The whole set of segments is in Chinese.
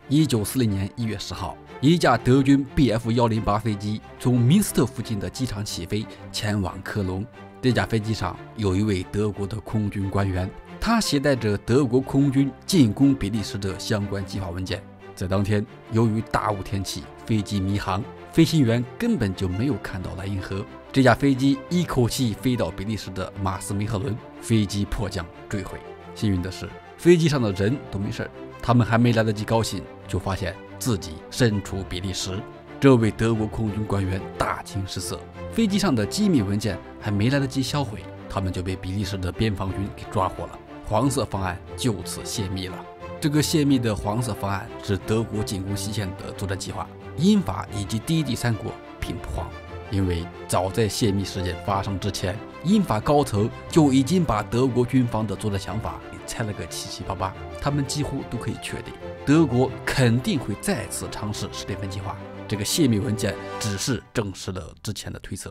1940年1月10号，一架德军 Bf-108飞机从明斯特附近的机场起飞，前往科隆。这架飞机上有一位德国的空军官员，他携带着德国空军进攻比利时的相关计划文件。在当天，由于大雾天气，飞机迷航，飞行员根本就没有看到莱茵河。这架飞机一口气飞到比利时的马斯梅赫伦，飞机迫降坠毁。幸运的是，飞机上的人都没事，他们还没来得及高兴，就发现自己身处比利时。这位德国空军官员大惊失色，飞机上的机密文件还没来得及销毁，他们就被比利时的边防军给抓获了。黄色方案就此泄密了。这个泄密的黄色方案是德国进攻西线的作战计划，英法以及第三国并不慌，因为早在泄密事件发生之前，英法高层就已经把德国军方的作战想法给拆了个七七八八，他们几乎都可以确定，德国肯定会再次尝试史蒂芬计划。这个泄密文件只是证实了之前的推测。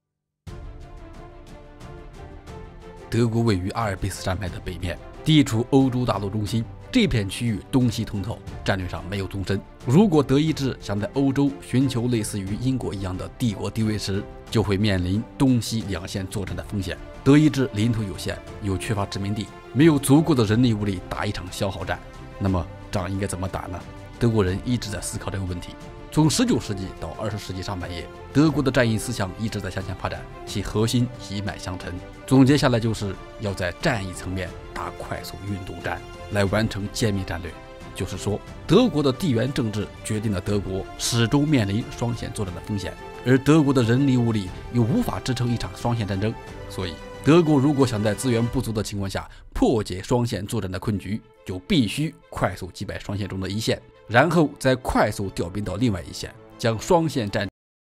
德国位于阿尔卑斯山脉的北面，地处欧洲大陆中心，这片区域东西通透，战略上没有纵深。如果德意志想在欧洲寻求类似于英国一样的帝国地位时，就会面临东西两线作战的风险。德意志领土有限，又缺乏殖民地，没有足够的人力物力打一场消耗战。那么仗应该怎么打呢？德国人一直在思考这个问题。从19世纪到20世纪上半叶，德国的战役思想一直在向前发展，其核心一脉相承。总结下来就是要在战役层面打快速运动战，来完成歼灭战略。就是说，德国的地缘政治决定了德国始终面临双线作战的风险，而德国的人力物力又无法支撑一场双线战争。所以，德国如果想在资源不足的情况下破解双线作战的困局，就必须快速击败双线中的一线，然后再快速调兵到另外一线，将双线战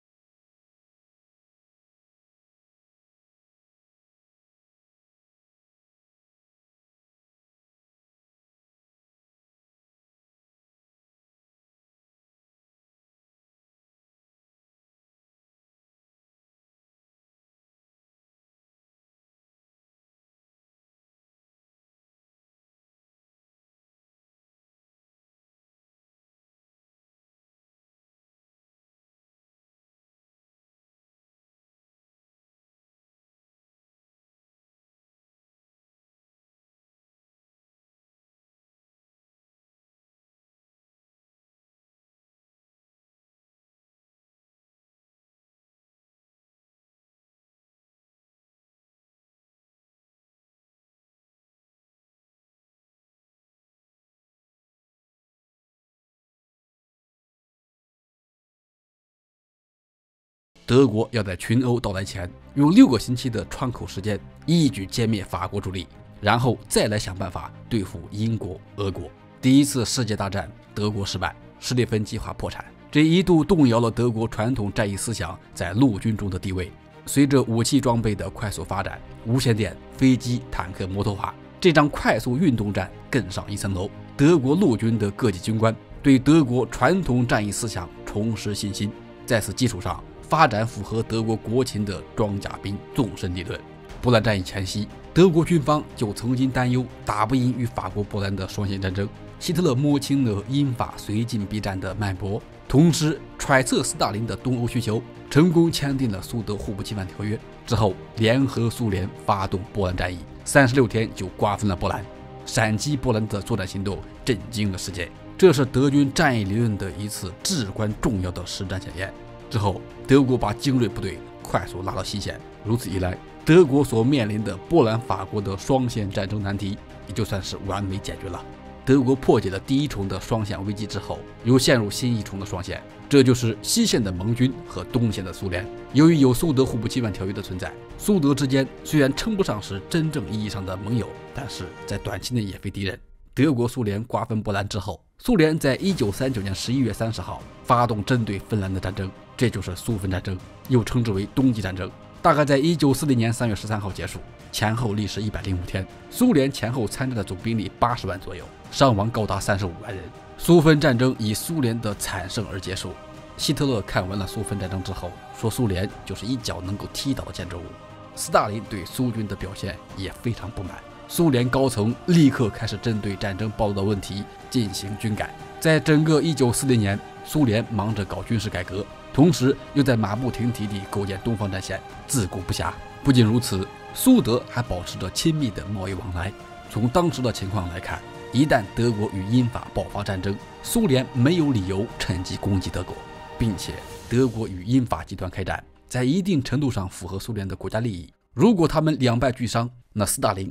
德国要在群欧到来前用6个星期的窗口时间一举歼灭法国主力，然后再来想办法对付英国、俄国。第一次世界大战德国失败，史蒂芬计划破产，这一度动摇了德国传统战役思想在陆军中的地位。随着武器装备的快速发展，无线电、飞机、坦克摩托化，这场快速运动战更上一层楼。德国陆军的各级军官对德国传统战役思想重拾信心，在此基础上发展符合德国国情的装甲兵纵深理论。波兰战役前夕，德国军方就曾经担忧打不赢与法国、波兰的双线战争。希特勒摸清了英法绥靖必战的脉搏，同时揣测斯大林的东欧需求，成功签订了苏德互不侵犯条约。之后，联合苏联发动波兰战役，36天就瓜分了波兰。闪击波兰的作战行动震惊了世界，这是德军战役理论的一次至关重要的实战检验。之后，德国把精锐部队快速拉到西线，如此一来，德国所面临的波兰、法国的双线战争难题也就算是完美解决了。德国破解了第一重的双线危机之后，又陷入新一重的双线，这就是西线的盟军和东线的苏联。由于有苏德互不侵犯条约的存在，苏德之间虽然称不上是真正意义上的盟友，但是在短期内也非敌人。德国、苏联瓜分波兰之后，苏联在1939年11月30号发动针对芬兰的战争，这就是苏芬战争，又称之为冬季战争。大概在1940年3月13号结束，前后历时105天。苏联前后参战的总兵力80万左右，伤亡高达35万人。苏芬战争以苏联的惨胜而结束。希特勒看完了苏芬战争之后，说苏联就是一脚能够踢倒的建筑物。斯大林对苏军的表现也非常不满。苏联高层立刻开始针对战争暴露的问题进行军改， 在整个1940年，苏联忙着搞军事改革，同时又在马不停蹄地构建东方战线，自顾不暇。不仅如此，苏德还保持着亲密的贸易往来。从当时的情况来看，一旦德国与英法爆发战争，苏联没有理由趁机攻击德国，并且德国与英法集团开战，在一定程度上符合苏联的国家利益。如果他们两败俱伤，那斯大林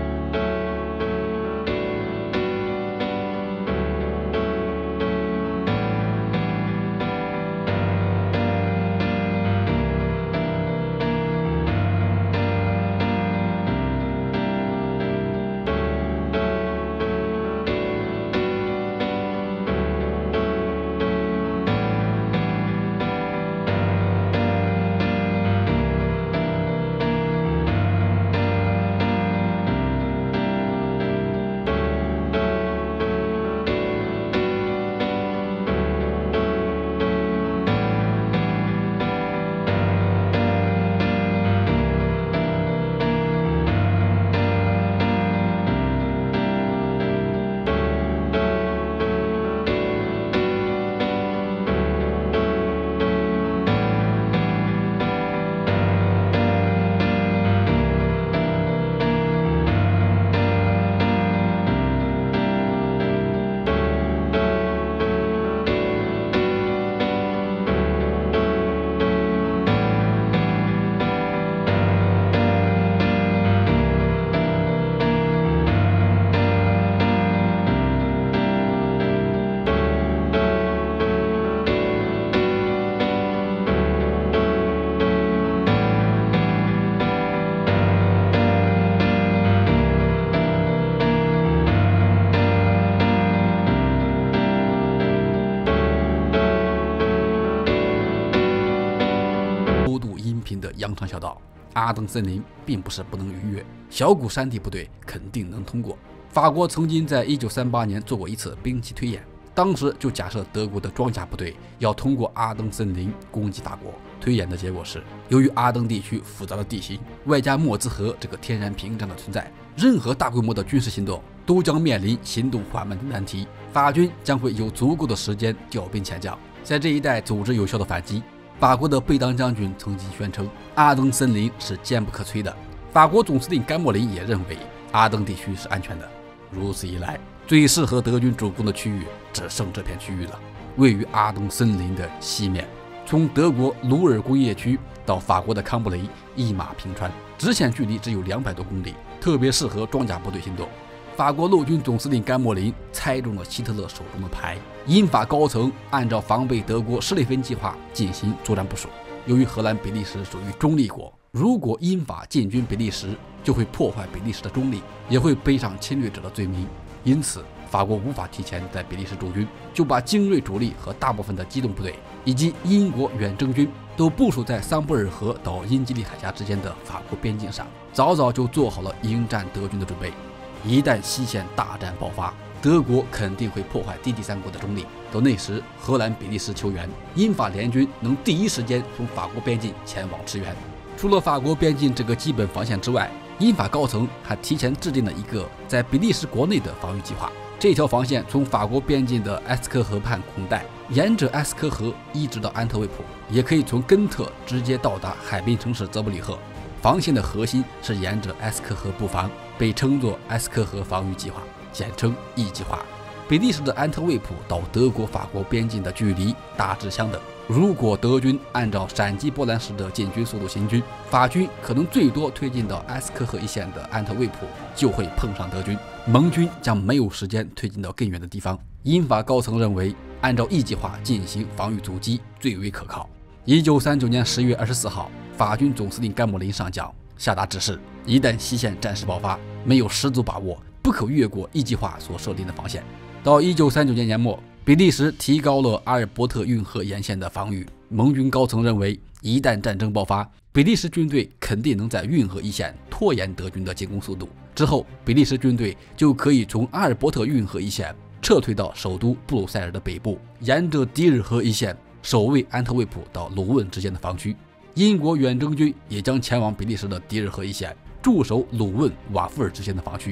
羊肠小道，阿登森林并不是不能逾越，小股山地部队肯定能通过。法国曾经在1938年做过一次兵棋推演，当时就假设德国的装甲部队要通过阿登森林攻击法国。推演的结果是，由于阿登地区复杂的地形，外加莫兹河这个天然屏障的存在，任何大规模的军事行动都将面临行动缓慢的难题，法军将会有足够的时间调兵遣将，在这一带组织有效的反击。法国的贝当将军曾经宣称，阿登森林是坚不可摧的。法国总司令甘莫林也认为阿登地区是安全的。如此一来，最适合德军主攻的区域只剩这片区域了，位于阿登森林的西面，从德国鲁尔工业区到法国的康布雷一马平川，直线距离只有200多公里，特别适合装甲部队行动。法国陆军总司令甘莫林猜中了希特勒手中的牌，英法高层按照防备德国施雷芬计划进行作战部署。由于荷兰、比利时属于中立国，如果英法进军比利时，就会破坏比利时的中立，也会背上侵略者的罪名。因此，法国无法提前在比利时驻军，就把精锐主力和大部分的机动部队以及英国远征军都部署在桑布尔河到英吉利海峡之间的法国边境上，早早就做好了迎战德军的准备。一旦西线大战爆发，德国肯定会破坏第三国的中立。到那时，荷兰、比利时求援，英法联军能第一时间从法国边境前往支援。除了法国边境这个基本防线之外，英法高层还提前制定了一个在比利时国内的防御计划。这条防线从法国边境的埃斯科河畔孔代，沿着埃斯科河一直到安特卫普，也可以从根特直接到达海滨城市泽布里赫。防线的核心是沿着埃斯科河布防，被称作埃斯科河防御计划，简称 E 计划。比利时的安特卫普到德国、法国边境的距离大致相等。如果德军按照闪击波兰式的进军速度行军，法军可能最多推进到埃斯科河一线的安特卫普就会碰上德军，盟军将没有时间推进到更远的地方。英法高层认为，按照 E 计划进行防御阻击最为可靠。1939年10月24号，法军总司令甘莫林上将下达指示，一旦西线战事爆发，没有十足把握，不可越过 E 计划所设定的防线。到1939年年末，比利时提高了阿尔伯特运河沿线的防御。盟军高层认为，一旦战争爆发，比利时军队肯定能在运河一线拖延德军的进攻速度。之后，比利时军队就可以从阿尔伯特运河一线撤退到首都布鲁塞尔的北部，沿着迪尔河一线守卫安特卫普到鲁汶之间的防区。英国远征军也将前往比利时的迪尔河一线，驻守鲁汶、瓦夫尔之间的防区。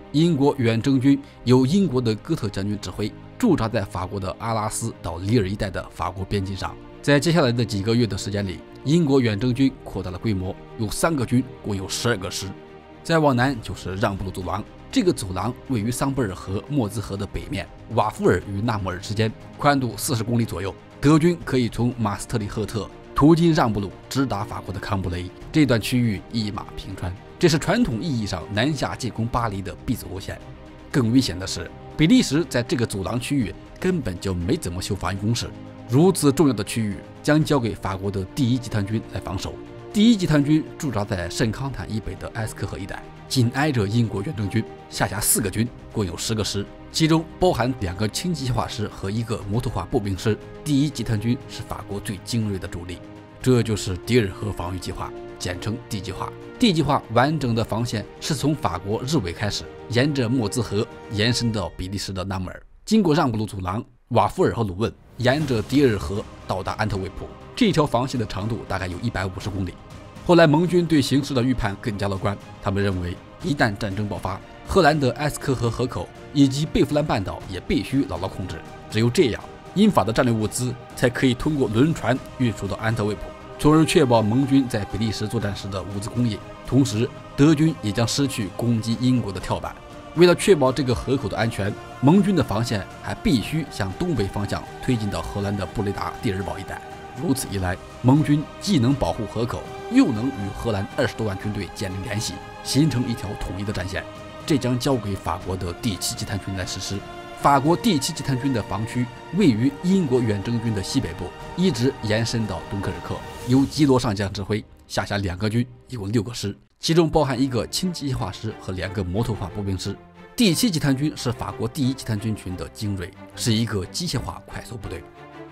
英国远征军由英国的哥特将军指挥，驻扎在法国的阿拉斯到里尔一带的法国边境上。在接下来的几个月的时间里，英国远征军扩大了规模，有3个军，共有12个师。再往南就是让布鲁走廊，这个走廊位于桑贝尔河、莫兹河的北面，瓦夫尔与纳姆尔之间，宽度40公里左右。德军可以从马斯特里赫特途经让布鲁，直达法国的康布雷。这段区域一马平川，这是传统意义上南下进攻巴黎的必走路线。更危险的是，比利时在这个走廊区域根本就没怎么修防御工事，如此重要的区域将交给法国的第1集团军来防守。第1集团军驻扎在圣康坦以北的埃斯科河一带，紧挨着英国远征军，下辖4个军，共有10个师，其中包含2个轻机械化师和1个摩托化步兵师。第1集团军是法国最精锐的主力。这就是迪尔河防御计划，简称 D 计划。D 计划完整的防线是从法国日伪开始，沿着莫兹河延伸到比利时的纳姆尔，经过让布鲁走廊、瓦夫尔和鲁汶，沿着迪尔河到达安特卫普。这条防线的长度大概有150公里。后来盟军对形势的预判更加乐观，他们认为一旦战争爆发，荷兰的埃斯科河河口以及贝弗兰半岛也必须牢牢控制，只有这样，英法的战略物资才可以通过轮船运输到安特卫普，从而确保盟军在比利时作战时的物资供应。同时，德军也将失去攻击英国的跳板。为了确保这个河口的安全，盟军的防线还必须向东北方向推进到荷兰的布雷达蒂尔堡一带。如此一来，盟军既能保护河口，又能与荷兰20多万军队建立联系，形成一条统一的战线。这将交给法国的第7集团军来实施。法国第7集团军的防区位于英国远征军的西北部，一直延伸到敦刻尔克，由基罗上将指挥，下辖2个军，一共6个师，其中包含1个轻机械化师和2个摩托化步兵师。第7集团军是法国第1集团军群的精锐，是一个机械化快速部队。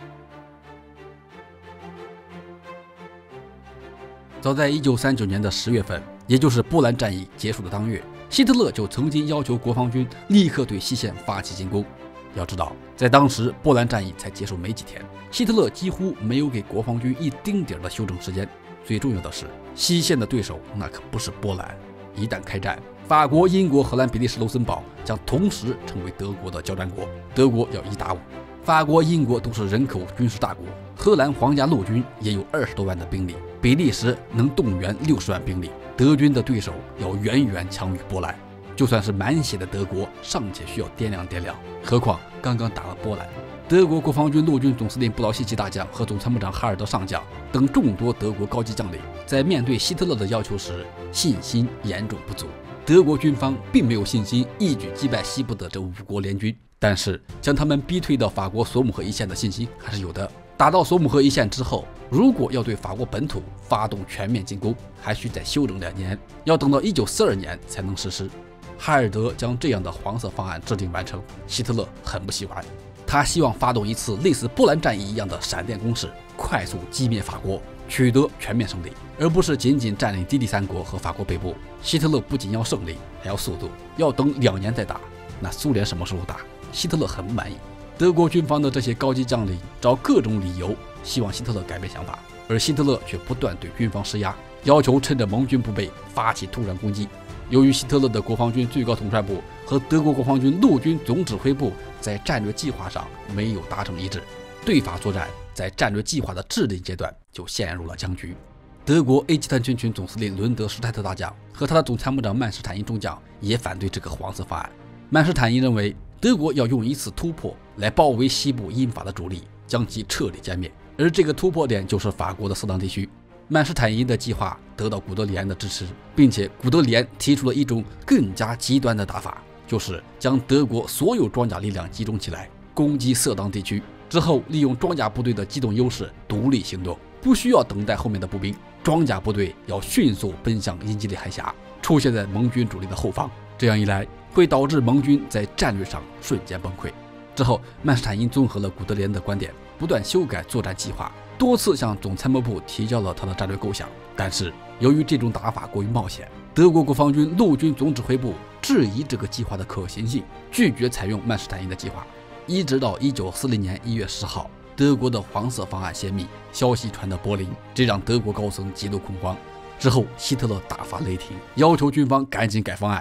早在1939年的10月份，也就是波兰战役结束的当月，希特勒就曾经要求国防军立刻对西线发起进攻。要知道，在当时波兰战役才结束没几天，希特勒几乎没有给国防军一丁点的休整时间。最重要的是，西线的对手那可不是波兰，一旦开战，法国、英国、荷兰、比利时、卢森堡将同时成为德国的交战国，德国要1打5。法国、英国都是人口军事大国，荷兰皇家陆军也有20多万的兵力，比利时能动员60万兵力，德军的对手要远远强于波兰。就算是满血的德国，尚且需要掂量掂量，何况刚刚打了波兰。德国国防军陆军总司令布劳希奇大将和总参谋长哈尔德上将等众多德国高级将领，在面对希特勒的要求时，信心严重不足。德国军方并没有信心一举击败西部的这5国联军，但是将他们逼退到法国索姆河一线的信心还是有的。打到索姆河一线之后，如果要对法国本土发动全面进攻，还需再休整2年，要等到1942年才能实施。哈尔德将这样的黄色方案制定完成，希特勒很不喜欢，他希望发动一次类似波兰战役一样的闪电攻势，快速击灭法国，取得全面胜利，而不是仅仅占领低地3国和法国北部。希特勒不仅要胜利，还要速度，要等2年再打。那苏联什么时候打？希特勒很不满意。德国军方的这些高级将领找各种理由，希望希特勒改变想法，而希特勒却不断对军方施压，要求趁着盟军不备发起突然攻击。由于希特勒的国防军最高统帅部和德国国防军陆军总指挥部在战略计划上没有达成一致，对法作战在战略计划的制定阶段就陷入了僵局。德国 A 集团军群总司令伦德施泰特大将和他的总参谋长曼施坦因中将也反对这个黄色方案。曼施坦因认为，德国要用一次突破来包围西部英法的主力，将其彻底歼灭，而这个突破点就是法国的色当地区。曼施坦因的计划得到古德里安的支持，并且古德里安提出了一种更加极端的打法，就是将德国所有装甲力量集中起来，攻击色当地区，之后利用装甲部队的机动优势独立行动，不需要等待后面的步兵，装甲部队要迅速奔向英吉利海峡，出现在盟军主力的后方。这样一来，会导致盟军在战略上瞬间崩溃。之后，曼施坦因综合了古德里安的观点，不断修改作战计划，多次向总参谋部提交了他的战略构想。但是，由于这种打法过于冒险，德国国防军陆军总指挥部质疑这个计划的可行性，拒绝采用曼施坦因的计划。一直到1940年1月10号，德国的黄色方案泄密，消息传到柏林，这让德国高层极度恐慌。之后，希特勒大发雷霆，要求军方赶紧改方案。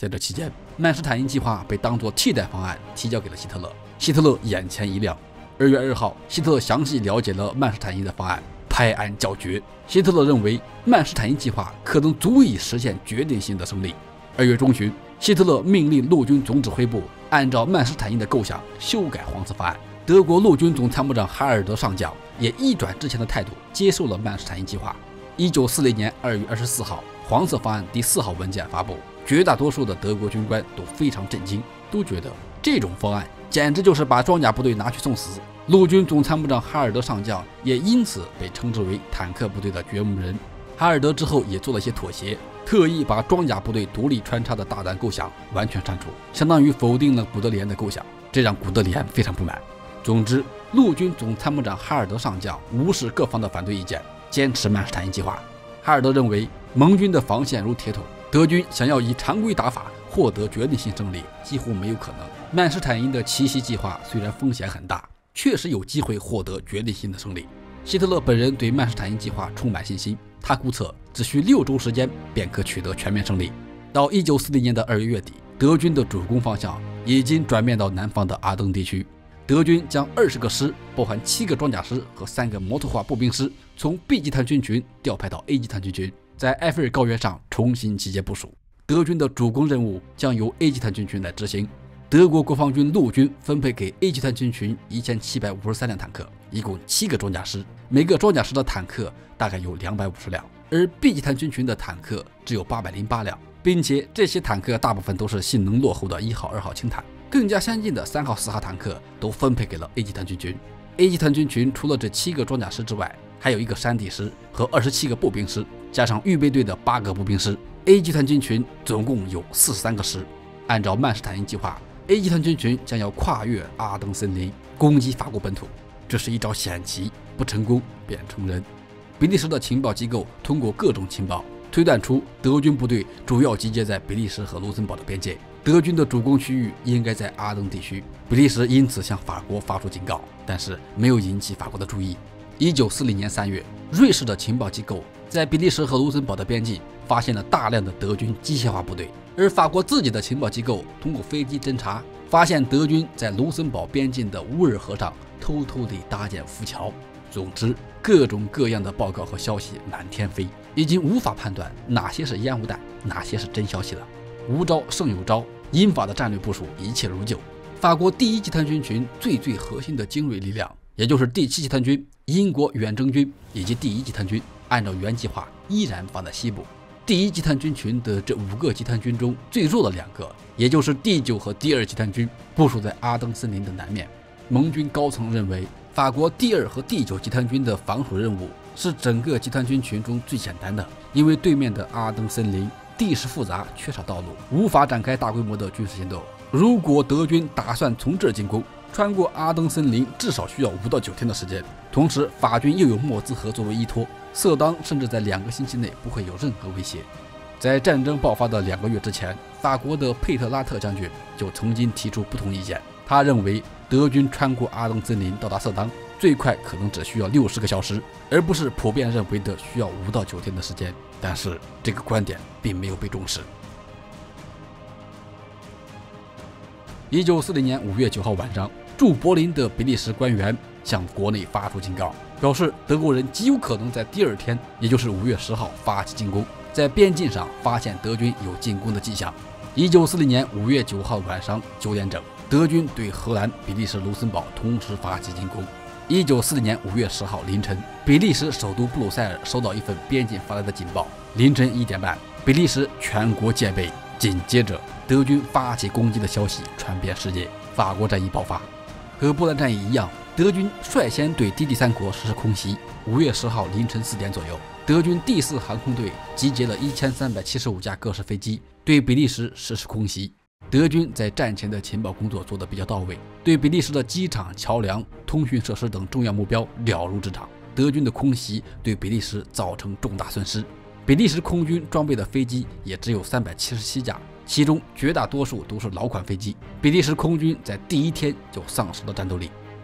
在这期间，曼施坦因计划被当作替代方案提交给了希特勒。希特勒眼前一亮。2月2号，希特勒详细了解了曼施坦因的方案，拍案叫绝。希特勒认为曼施坦因计划可能足以实现决定性的胜利。2月中旬，希特勒命令陆军总指挥部按照曼施坦因的构想修改黄色方案。德国陆军总参谋长哈尔德上将也一转之前的态度，接受了曼施坦因计划。1940年2月24号，黄色方案第4号文件发布，绝大多数的德国军官都非常震惊，都觉得这种方案简直就是把装甲部队拿去送死。陆军总参谋长哈尔德上将也因此被称之为坦克部队的掘墓人。哈尔德之后也做了些妥协，特意把装甲部队独立穿插的大胆构想完全删除，相当于否定了古德里安的构想，这让古德里安非常不满。总之，陆军总参谋长哈尔德上将无视各方的反对意见，坚持曼施坦因计划。哈尔德认为盟军的防线如铁桶，德军想要以常规打法获得决定性胜利几乎没有可能。曼施坦因的奇袭计划虽然风险很大，确实有机会获得决定性的胜利。希特勒本人对曼施坦因计划充满信心，他估测只需6周时间便可取得全面胜利。到1940年的2月底，德军的主攻方向已经转变到南方的阿登地区。德军将20个师，包含7个装甲师和3个摩托化步兵师，从 B 级团军群调派到 A 级团军群，在埃菲尔高原上重新集结部署。德军的主攻任务将由 A 级团军群来执行。德国国防军陆军分配给 A 级团军群1753辆坦克，一共7个装甲师，每个装甲师的坦克大概有250辆，而 B 级团军群的坦克只有808辆，并且这些坦克大部分都是性能落后的1号、2号轻坦。更加先进的3号、4号坦克都分配给了 A 级团军群。A 级团军群除了这7个装甲师之外，还有1个山地师和27个步兵师，加上预备队的8个步兵师。A 级团军群总共有43个师。按照曼施坦因计划， A 级团军群将要跨越阿登森林，攻击法国本土。这是一招险棋，不成功便成仁。比利时的情报机构通过各种情报推断出，德军部队主要集结在比利时和卢森堡的边界，德军的主攻区域应该在阿登地区。比利时因此向法国发出警告，但是没有引起法国的注意。1940年3月，瑞士的情报机构在比利时和卢森堡的边境发现了大量的德军机械化部队，而法国自己的情报机构通过飞机侦察，发现德军在卢森堡边境的乌尔河上偷偷地搭建浮桥。总之，各种各样的报告和消息满天飞，已经无法判断哪些是烟雾弹，哪些是真消息了。无招胜有招，英法的战略部署一切如旧。法国第1集团军群最核心的精锐力量，也就是第7集团军、英国远征军以及第1集团军，按照原计划依然放在西部。第1集团军群的这5个集团军中最弱的2个，也就是第9和第2集团军，部署在阿登森林的南面。盟军高层认为，法国第2和第9集团军的防守任务是整个集团军群中最简单的，因为对面的阿登森林地势复杂，缺少道路，无法展开大规模的军事行动。如果德军打算从这儿进攻，穿过阿登森林至少需要5到9天的时间。同时，法军又有莫兹河作为依托，色当甚至在2个星期内不会有任何威胁。在战争爆发的2个月之前，法国的佩特拉特将军就曾经提出不同意见。他认为德军穿过阿登森林到达色当，最快可能只需要60个小时，而不是普遍认为的需要5到9天的时间。但是这个观点并没有被重视。1940年5月9号晚上，驻柏林的比利时官员向国内发出警告，表示德国人极有可能在第2天，也就是5月10号发起进攻，在边境上发现德军有进攻的迹象。1940年5月9号晚上9点整，德军对荷兰、比利时、卢森堡同时发起进攻。1940年5月10号凌晨，比利时首都布鲁塞尔收到一份边境发来的警报。凌晨1点半，比利时全国戒备。紧接着，德军发起攻击的消息传遍世界，法国战役爆发。和波兰战役一样，德军率先对低地3国实施空袭。5月10号凌晨4点左右，德军第4航空队集结了1375架各式飞机，对比利时实施空袭。德军在战前的情报工作做得比较到位，对比利时的机场、桥梁、通讯设施等重要目标了如指掌。德军的空袭对比利时造成重大损失，比利时空军装备的飞机也只有377架，其中绝大多数都是老款飞机。比利时空军在第1天就丧失了战斗力。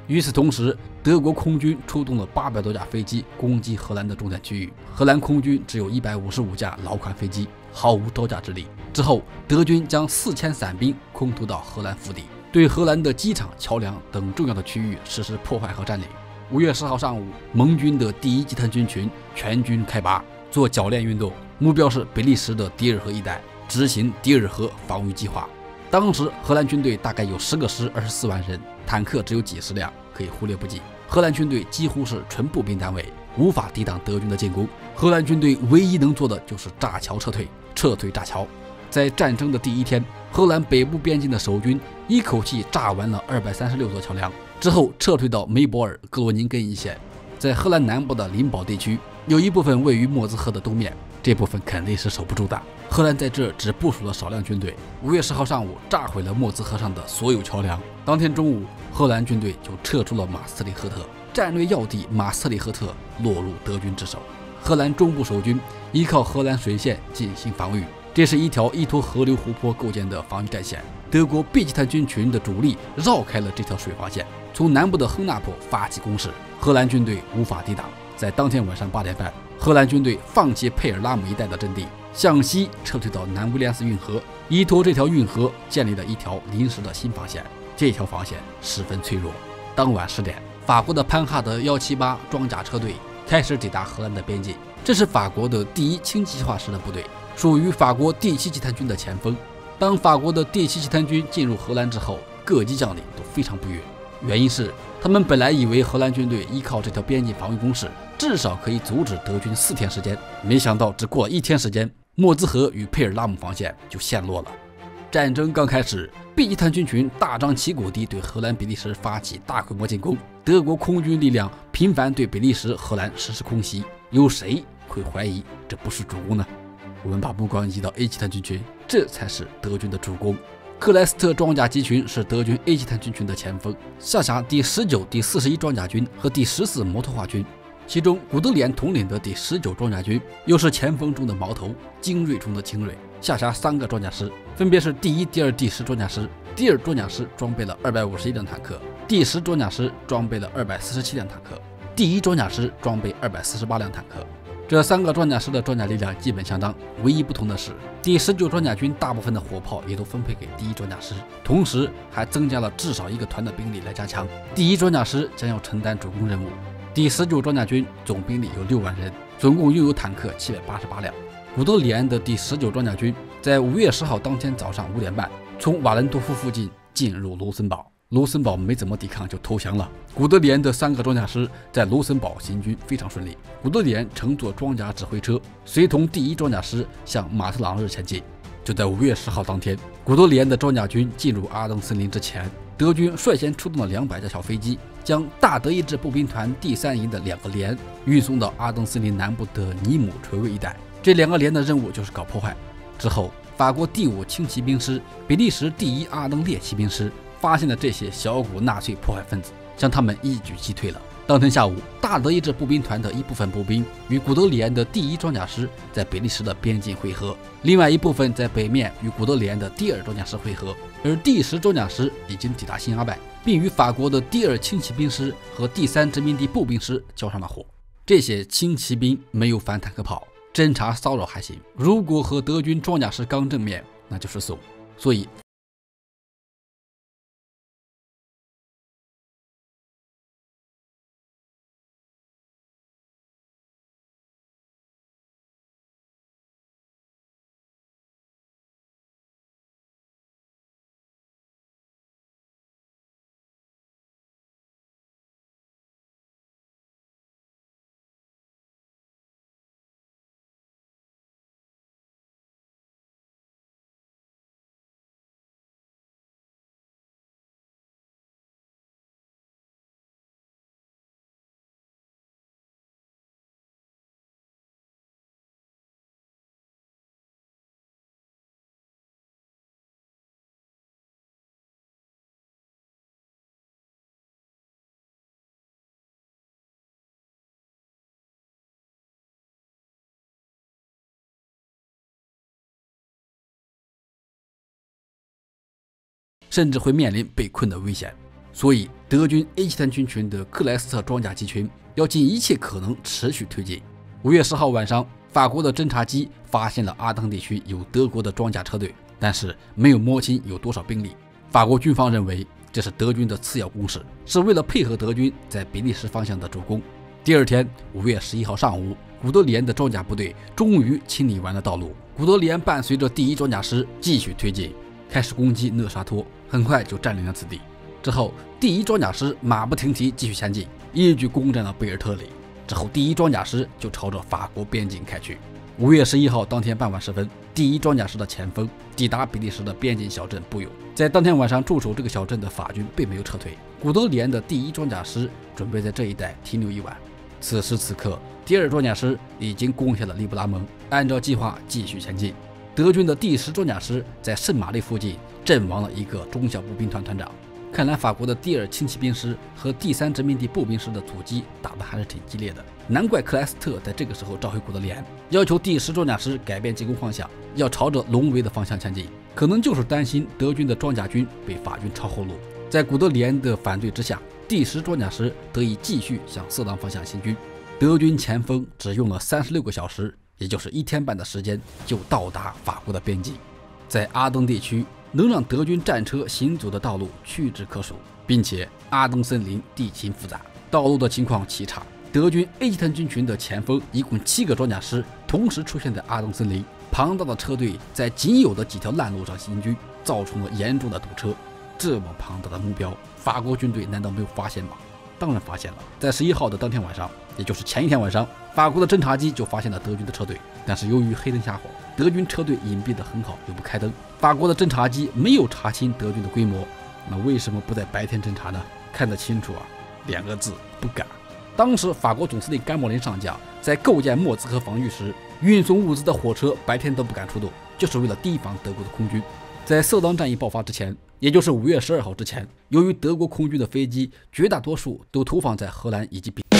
与此同时，德国空军出动了800多架飞机攻击荷兰的重点区域，荷兰空军只有155架老款飞机，毫无招架之力。之后，德军将4000伞兵空投到荷兰腹地，对荷兰的机场、桥梁等重要的区域实施破坏和占领。5月10号上午，盟军的第1集团军群全军开拔，做剿练运动，目标是比利时的迪尔河一带，执行迪尔河防御计划。当时荷兰军队大概有10个师，24万人，坦克只有几十辆，可以忽略不计。荷兰军队几乎是纯步兵单位，无法抵挡德军的进攻。荷兰军队唯一能做的就是炸桥撤退，撤退炸桥。在战争的第1天，荷兰北部边境的守军一口气炸完了236座桥梁，之后撤退到梅博尔、格罗宁根一线。在荷兰南部的林堡地区，有一部分位于莫兹河的东面，这部分肯定是守不住的。荷兰在这只部署了少量军队。5月10号上午，炸毁了莫兹河上的所有桥梁。当天中午，荷兰军队就撤出了马斯特里赫特，战略要地马斯特里赫特落入德军之手。荷兰中部守军依靠荷兰水线进行防御，这是一条依托河流湖泊构建的防御战线。德国 B 集团军群的主力绕开了这条水防线，从南部的亨纳堡发起攻势，荷兰军队无法抵挡。在当天晚上8点半，荷兰军队放弃佩尔拉姆一带的阵地，向西撤退到南威廉斯运河，依托这条运河建立了一条临时的新防线。这条防线十分脆弱。当晚10点，法国的潘哈德178装甲车队开始抵达荷兰的边境。这是法国的第1轻机械化师的部队，属于法国第7集团军的前锋。当法国的第7集团军进入荷兰之后，各级将领都非常不悦，原因是他们本来以为荷兰军队依靠这条边境防御工事，至少可以阻止德军4天时间，没想到只过了1天时间，莫兹河与佩尔拉姆防线就陷落了。战争刚开始，B 集团军群大张旗鼓地对荷兰、比利时发起大规模进攻，德国空军力量频繁对比利时、荷兰实施空袭。有谁会怀疑这不是主攻呢？我们把目光移到 A 集团军群，这才是德军的主攻。克莱斯特装甲集群是德军 A 集团军群的前锋，下辖第19、第41装甲军和第14摩托化军。其中，古德里安统领的第19装甲军又是前锋中的矛头，精锐中的精锐，下辖3个装甲师，分别是第1、第2、第10装甲师。第2装甲师装备了251辆坦克，第10装甲师装备了247辆坦克，第1装甲师装备248辆坦克。这3个装甲师的装甲力量基本相当，唯一不同的是，第19装甲军大部分的火炮也都分配给第1装甲师，同时还增加了至少1个团的兵力来加强。第1装甲师将要承担主攻任务。第19装甲军总兵力有6万人，总共拥有坦克788辆。古德里安的第19装甲军在5月10号当天早上5点半，从瓦伦多夫附近进入卢森堡。卢森堡没怎么抵抗就投降了。古德里安的3个装甲师在卢森堡行军非常顺利。古德里安乘坐装甲指挥车，随同第1装甲师向马特朗日前进。就在5月10号当天，古德里安的装甲军进入阿登森林之前，德军率先出动了200架小飞机，将大德意志步兵团第3营的2个连运送到阿登森林南部的尼姆垂位一带。这2个连的任务就是搞破坏。之后，法国第5轻骑兵师、比利时第1阿登列骑兵师发现了这些小股纳粹破坏分子，将他们一举击退了。当天下午，大德意志步兵团的一部分步兵与古德里安的第1装甲师在比利时的边境会合，另外一部分在北面与古德里安的第2装甲师会合，而第10装甲师已经抵达新阿拜，并与法国的第2轻骑兵师和第3殖民地步兵师交上了火。这些轻骑兵没有反坦克炮，侦察骚扰还行，如果和德军装甲师刚正面，那就是怂。所以甚至会面临被困的危险。 所以德军 A 集团军群的克莱斯特装甲集群要尽一切可能持续推进。5月10号晚上，法国的侦察机发现了阿登地区有德国的装甲车队，但是没有摸清有多少兵力。法国军方认为这是德军的次要攻势，是为了配合德军在比利时方向的主攻。第二天5月11号上午，古德里安的装甲部队终于清理完了道路。古德里安伴随着第一装甲师继续推进，开始攻击讷沙托，很快就占领了此地。之后，第一装甲师马不停蹄继续前进，一举攻占了贝尔特里。之后，第一装甲师就朝着法国边境开去。5月11号当天傍晚时分，第一装甲师的前锋抵达比利时的边境小镇布永。在当天晚上驻守这个小镇的法军并没有撤退，古德里安的第一装甲师准备在这一带停留一晚。此时此刻，第二装甲师已经攻下了利布拉蒙，按照计划继续前进。德军的第10装甲师在圣玛丽附近阵亡了一个中小步兵团团长。看来法国的第2轻骑兵师和第3殖民地步兵师的阻击打得还是挺激烈的，难怪克莱斯特在这个时候召回古德里安，要求第10装甲师改变进攻方向，要朝着隆维的方向前进，可能就是担心德军的装甲军被法军抄后路。在古德里安的反对之下，第10装甲师得以继续向色当方向行军。德军前锋只用了36个小时，也就是1天半的时间，就到达法国的边境。在阿登地区，能让德军战车行走的道路屈指可数，并且阿登森林地形复杂，道路的情况极差。德军 A 集团军群的前锋一共7个装甲师同时出现在阿登森林，庞大的车队在仅有的几条烂路上行军，造成了严重的堵车。这么庞大的目标，法国军队难道没有发现吗？当然发现了。在11号的当天晚上，也就是前一天晚上，法国的侦察机就发现了德军的车队，但是由于黑灯瞎火，德军车队隐蔽得很好，又不开灯，法国的侦察机没有查清德军的规模。那为什么不在白天侦察呢？看得清楚啊，2个字：不敢。当时法国总司令甘莫林上将在构建莫兹河防御时，运送物资的火车白天都不敢出动，就是为了提防德国的空军。在色当战役爆发之前，也就是5月12号之前，由于德国空军的飞机绝大多数都投放在荷兰以及比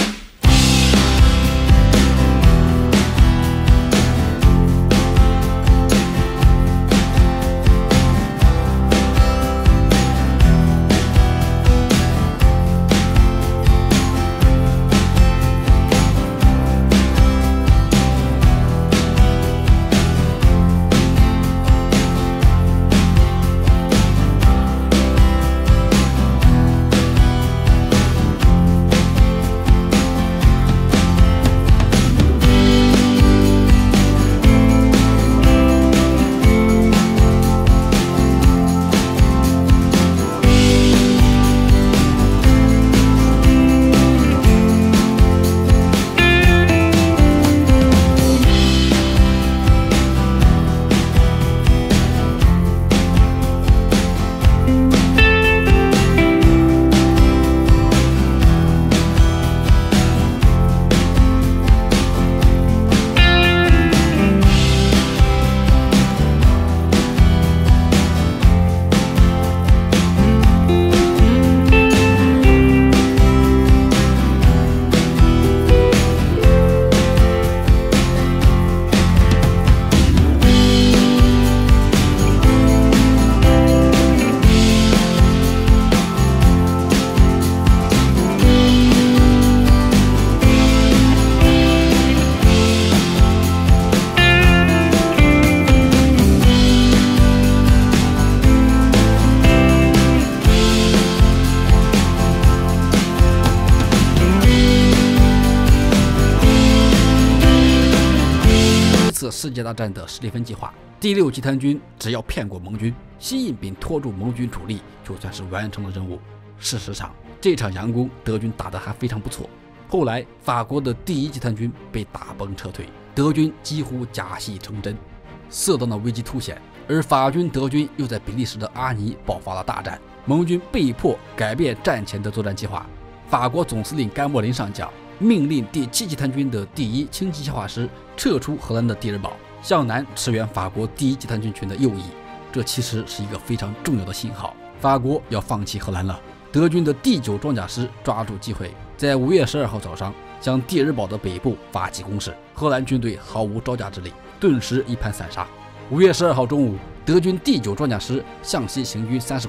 世界大战的史蒂芬计划，第6集团军只要骗过盟军，吸引并拖住盟军主力，就算是完成了任务。事实上，这场佯攻德军打得还非常不错。后来，法国的第1集团军被打崩撤退，德军几乎假戏成真，色当的危机凸显。而法军、德军又在比利时的阿尼爆发了大战，盟军被迫改变战前的作战计划。法国总司令甘莫林上将命令第7集团军的第1轻机械化师撤出荷兰的蒂尔堡，向南驰援法国第1集团军群的右翼。这其实是一个非常重要的信号，法国要放弃荷兰了。德军的第9装甲师抓住机会，在5月12号早上向蒂尔堡的北部发起攻势，荷兰军队毫无招架之力，顿时一盘散沙。5月12号中午，德军第9装甲师向西行军30公里，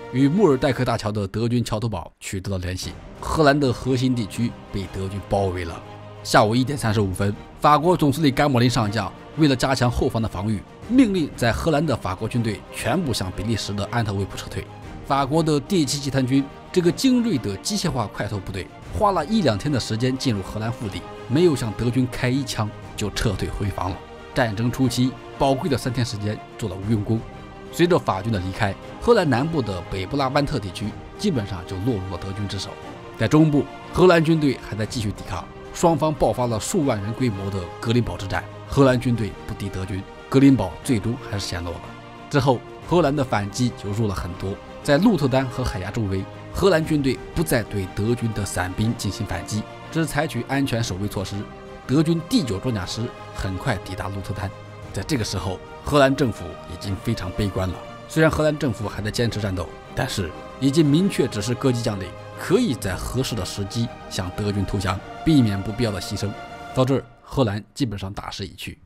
与穆尔代克大桥的德军桥头堡取得了联系。荷兰的核心地区被德军包围了。下午1点35分，法国总司令甘莫林上将为了加强后方的防御，命令在荷兰的法国军队全部向比利时的安特卫普撤退。法国的第7集团军这个精锐的机械化块头部队，花了1-2天的时间进入荷兰腹地，没有向德军开一枪就撤退回防了。战争初期，宝贵的3天时间做了无用功。随着法军的离开，荷兰南部的北布拉班特地区基本上就落入了德军之手。在中部，荷兰军队还在继续抵抗，双方爆发了数万人规模的格林堡之战。荷兰军队不敌德军，格林堡最终还是陷落了。之后，荷兰的反击就弱了很多。在鹿特丹和海牙周围，荷兰军队不再对德军的伞兵进行反击，只采取安全守卫措施。德军第9装甲师很快抵达鹿特丹。在这个时候，荷兰政府已经非常悲观了。虽然荷兰政府还在坚持战斗，但是已经明确指示各级将领，可以在合适的时机向德军投降，避免不必要的牺牲。到这儿，荷兰基本上大势已去。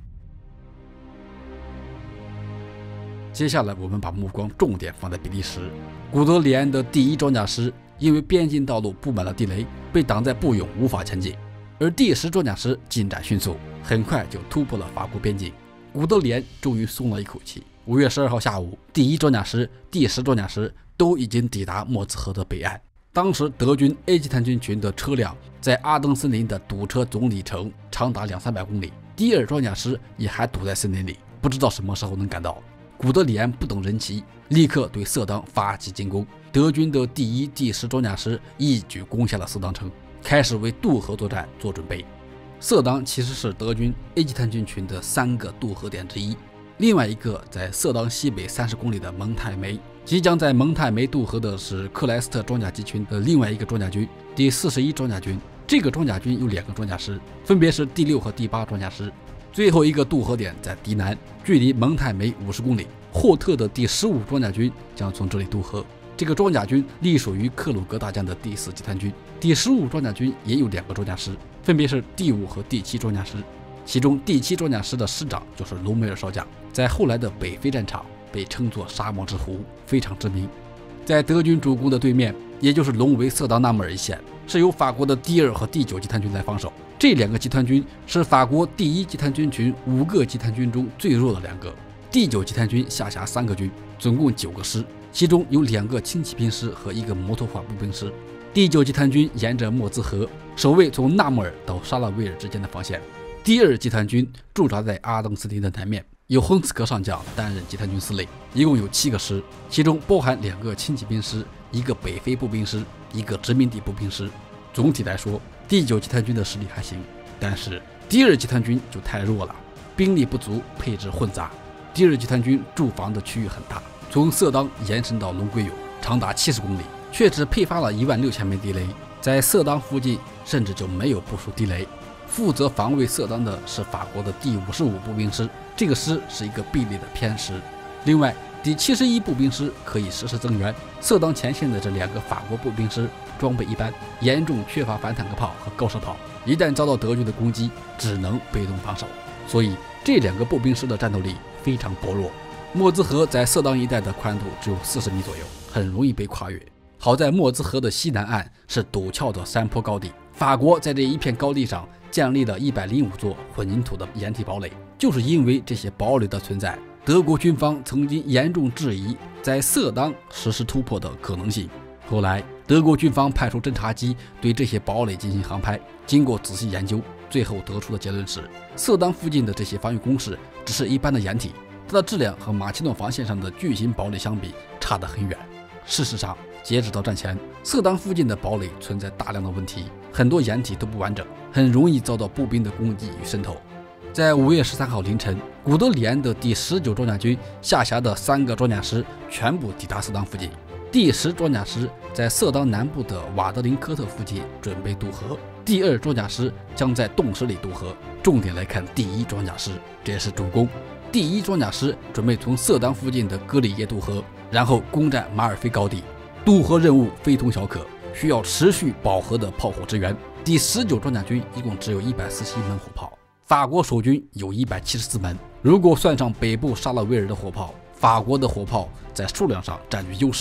接下来我们把目光重点放在比利时。古德里安的第1装甲师因为边境道路布满了地雷，被挡在布永，无法前进。而第10装甲师进展迅速，很快就突破了法国边境。古德里安终于松了一口气。5月12号下午，第1装甲师、第10装甲师都已经抵达莫兹河的北岸。当时德军 A 集团军群的车辆在阿登森林的堵车总里程长达200-300公里，第2装甲师也还堵在森林里，不知道什么时候能赶到。古德里安不等人齐，立刻对色当发起进攻。德军的第1、第10装甲师一举攻下了色当城，开始为渡河作战做准备。色当其实是德军 A 集团军群的3个渡河点之一，另外一个在色当西北30公里的蒙泰梅。即将在蒙泰梅渡河的是克莱斯特装甲集群的另外一个装甲军，第41装甲军。这个装甲军有2个装甲师，分别是第6和第8装甲师。最后一个渡河点在迪南，距离蒙泰梅50公里。霍特的第15装甲军将从这里渡河。这个装甲军隶属于克鲁格大将的第4集团军。第15装甲军也有2个装甲师，分别是第5和第7装甲师。其中第7装甲师的师长就是隆美尔少将，在后来的北非战场被称作沙漠之狐，非常知名。在德军主攻的对面，也就是隆维色当纳穆尔一线，是由法国的第2和第9集团军来防守。这2个集团军是法国第1集团军群5个集团军中最弱的2个。第9集团军下辖3个军，总共9个师，其中有2个轻骑兵师和1个摩托化步兵师。第9集团军沿着莫兹河，守卫从纳穆尔到沙拉威尔之间的防线。第2集团军驻扎在阿登斯林的南面，由亨茨格上将担任集团军司令，一共有7个师，其中包含2个轻骑兵师、1个北非步兵师、1个殖民地步兵师。总体来说，第9集团军的实力还行，但是第2集团军就太弱了，兵力不足，配置混杂。第2集团军驻防的区域很大，从色当延伸到龙归永，长达70公里，却只配发了16000枚地雷，在色当附近甚至就没有部署地雷。负责防卫色当的是法国的第55步兵师，这个师是一个臂力的偏师。另外，第71步兵师可以实施增援。色当前线的这2个法国步兵师装备一般，严重缺乏反坦克炮和高射炮，一旦遭到德军的攻击，只能被动防守。所以这2个步兵师的战斗力非常薄弱。莫兹河在色当一带的宽度只有40米左右，很容易被跨越。好在莫兹河的西南岸是陡峭的山坡高地，法国在这一片高地上建立了105座混凝土的掩体堡垒。就是因为这些堡垒的存在，德国军方曾经严重质疑在色当实施突破的可能性。后来德国军方派出侦察机对这些堡垒进行航拍，经过仔细研究，最后得出的结论是，色当附近的这些防御工事只是一般的掩体，它的质量和马其顿防线上的巨型堡垒相比差得很远。事实上，截止到战前，色当附近的堡垒存在大量的问题，很多掩体都不完整，很容易遭到步兵的攻击与渗透。在5月13号凌晨，古德里安的第19装甲军下辖的3个装甲师全部抵达色当附近。第10装甲师在色当南部的瓦德林科特附近准备渡河，第2装甲师将在洞石里渡河。重点来看第1装甲师，这也是主攻。第1装甲师准备从色当附近的戈里耶渡河，然后攻占马尔菲高地。渡河任务非同小可，需要持续饱和的炮火支援。第19装甲军一共只有141门火炮，法国守军有174门。如果算上北部沙勒威尔的火炮，法国的火炮在数量上占据优势。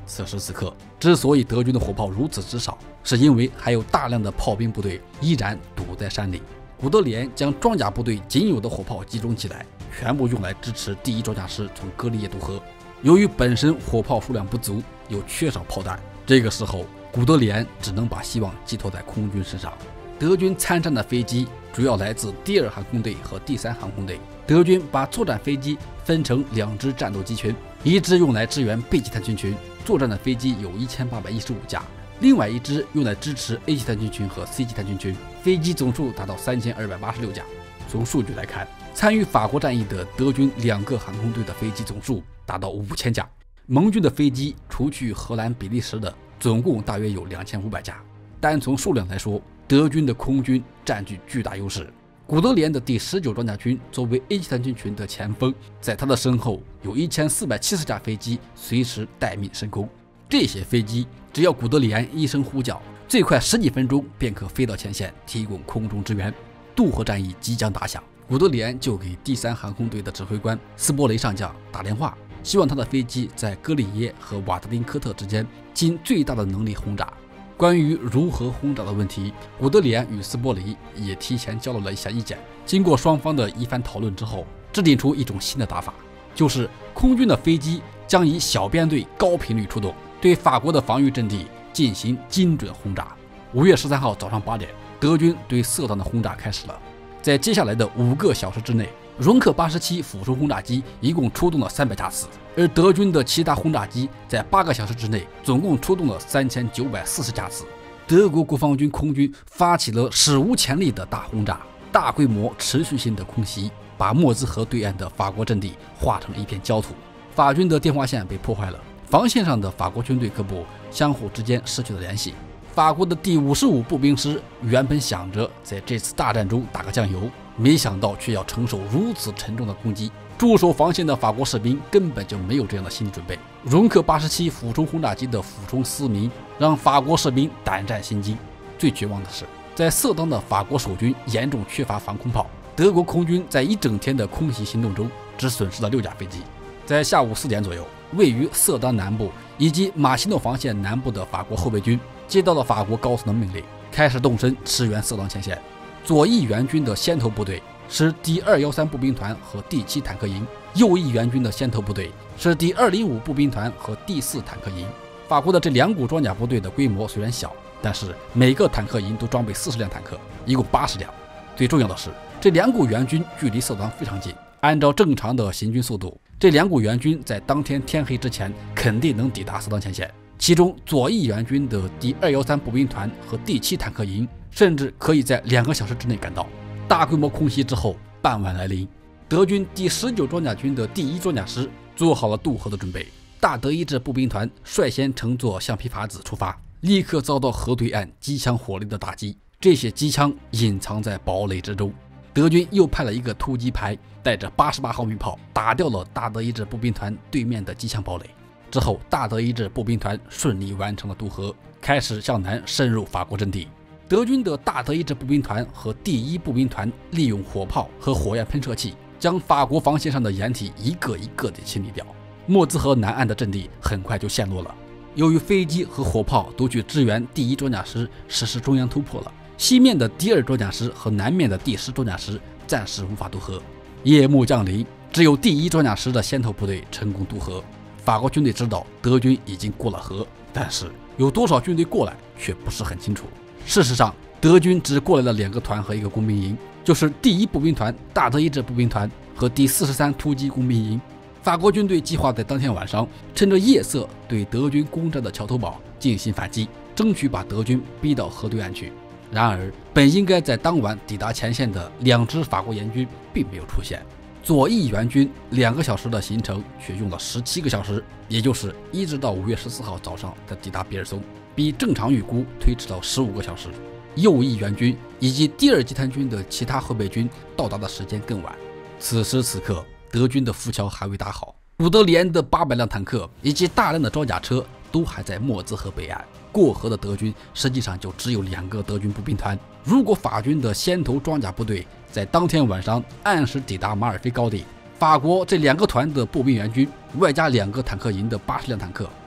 此时此刻，之所以德军的火炮如此之少，是因为还有大量的炮兵部队依然堵在山里。古德里安将装甲部队仅有的火炮集中起来，全部用来支持第一装甲师从格里叶渡河。由于本身火炮数量不足，又缺少炮弹，这个时候古德里安只能把希望寄托在空军身上。德军参战的飞机主要来自第2航空队和第3航空队。德军把作战飞机分成2支战斗机群，一支用来支援 B 级探军群，作战的飞机有1815架，另外一支用来支持 A 级探军群和 C 级探军群，飞机总数达到3286架。从数据来看，参与法国战役的德军2个航空队的飞机总数达到5000架，盟军的飞机除去荷兰、比利时的，总共大约有2500架。单从数量来说，德军的空军占据巨大优势。古德里安的第19装甲军作为 A 级探军群的前锋，在他的身后有1470架飞机随时待命升空。这些飞机只要古德里安一声呼叫，最快10几分钟便可飞到前线提供空中支援。渡河战役即将打响，古德里安就给第3航空队的指挥官斯波雷上将打电话，希望他的飞机在格里耶和瓦特丁科特之间尽最大的能力轰炸。关于如何轰炸的问题，古德里安与斯波雷也提前交流了一下意见。经过双方的一番讨论之后，制定出一种新的打法，就是空军的飞机将以小编队高频率出动，对法国的防御阵地进行精准轰炸。5月13号早上8点，德军对色当的轰炸开始了。在接下来的5个小时之内，容克87俯冲轰炸机一共出动了300架次，而德军的其他轰炸机在8个小时之内总共出动了3940架次。德国国防军空军发起了史无前例的大轰炸，大规模持续性的空袭，把莫兹河对岸的法国阵地化成一片焦土。法军的电话线被破坏了，防线上的法国军队各部相互之间失去了联系。法国的第55步兵师原本想着在这次大战中打个酱油，没想到却要承受如此沉重的攻击。驻守防线的法国士兵根本就没有这样的心理准备。容克87俯冲轰炸机的俯冲嘶鸣让法国士兵胆战心惊。最绝望的是，在色当的法国守军严重缺乏防空炮，德国空军在一整天的空袭行动中只损失了6架飞机。在下午4点左右，位于色当南部以及马西诺防线南部的法国后备军接到了法国高层的命令，开始动身驰援色当前线。左翼援军的先头部队是第213步兵团和第7坦克营，右翼援军的先头部队是第205步兵团和第4坦克营。法国的这2股装甲部队的规模虽然小，但是每个坦克营都装备40辆坦克，一共80辆。最重要的是，这2股援军距离色当非常近，按照正常的行军速度，这2股援军在当天天黑之前肯定能抵达色当前线。其中左翼援军的第213步兵团和第7坦克营甚至可以在2个小时之内赶到。大规模空袭之后，傍晚来临，德军第19装甲军的第1装甲师做好了渡河的准备。大德意志步兵团率先乘坐橡皮筏子出发，立刻遭到河对岸机枪火力的打击，这些机枪隐藏在堡垒之中。德军又派了一个突击排，带着88毫米炮打掉了大德意志步兵团对面的机枪堡垒。之后，大德意志步兵团顺利完成了渡河，开始向南深入法国阵地。德军的大德意志步兵团和第1步兵团利用火炮和火焰喷射器，将法国防线上的掩体一个一个地清理掉。莫兹河南岸的阵地很快就陷落了。由于飞机和火炮都去支援第1装甲师实施中央突破了，西面的第2装甲师和南面的第10装甲师暂时无法渡河。夜幕降临，只有第1装甲师的先头部队成功渡河。法国军队知道德军已经过了河，但是有多少军队过来却不是很清楚。事实上，德军只过来了2个团和1个工兵营，就是第1步兵团、大德意志步兵团和第43突击工兵营。法国军队计划在当天晚上趁着夜色对德军攻占的桥头堡进行反击，争取把德军逼到河对岸去。然而，本应该在当晚抵达前线的2支法国援军并没有出现。左翼援军2个小时的行程却用了17个小时，也就是一直到5月14号早上才抵达比尔松，比正常预估推迟了15个小时。右翼援军以及第2集团军的其他后备军到达的时间更晚。此时此刻，德军的浮桥还未搭好，古德里安的800辆坦克以及大量的装甲车都还在莫兹河北岸。过河的德军实际上就只有2个德军步兵团。如果法军的先头装甲部队在当天晚上按时抵达马尔菲高地，法国这2个团的步兵援军外加2个坦克营的80辆坦克，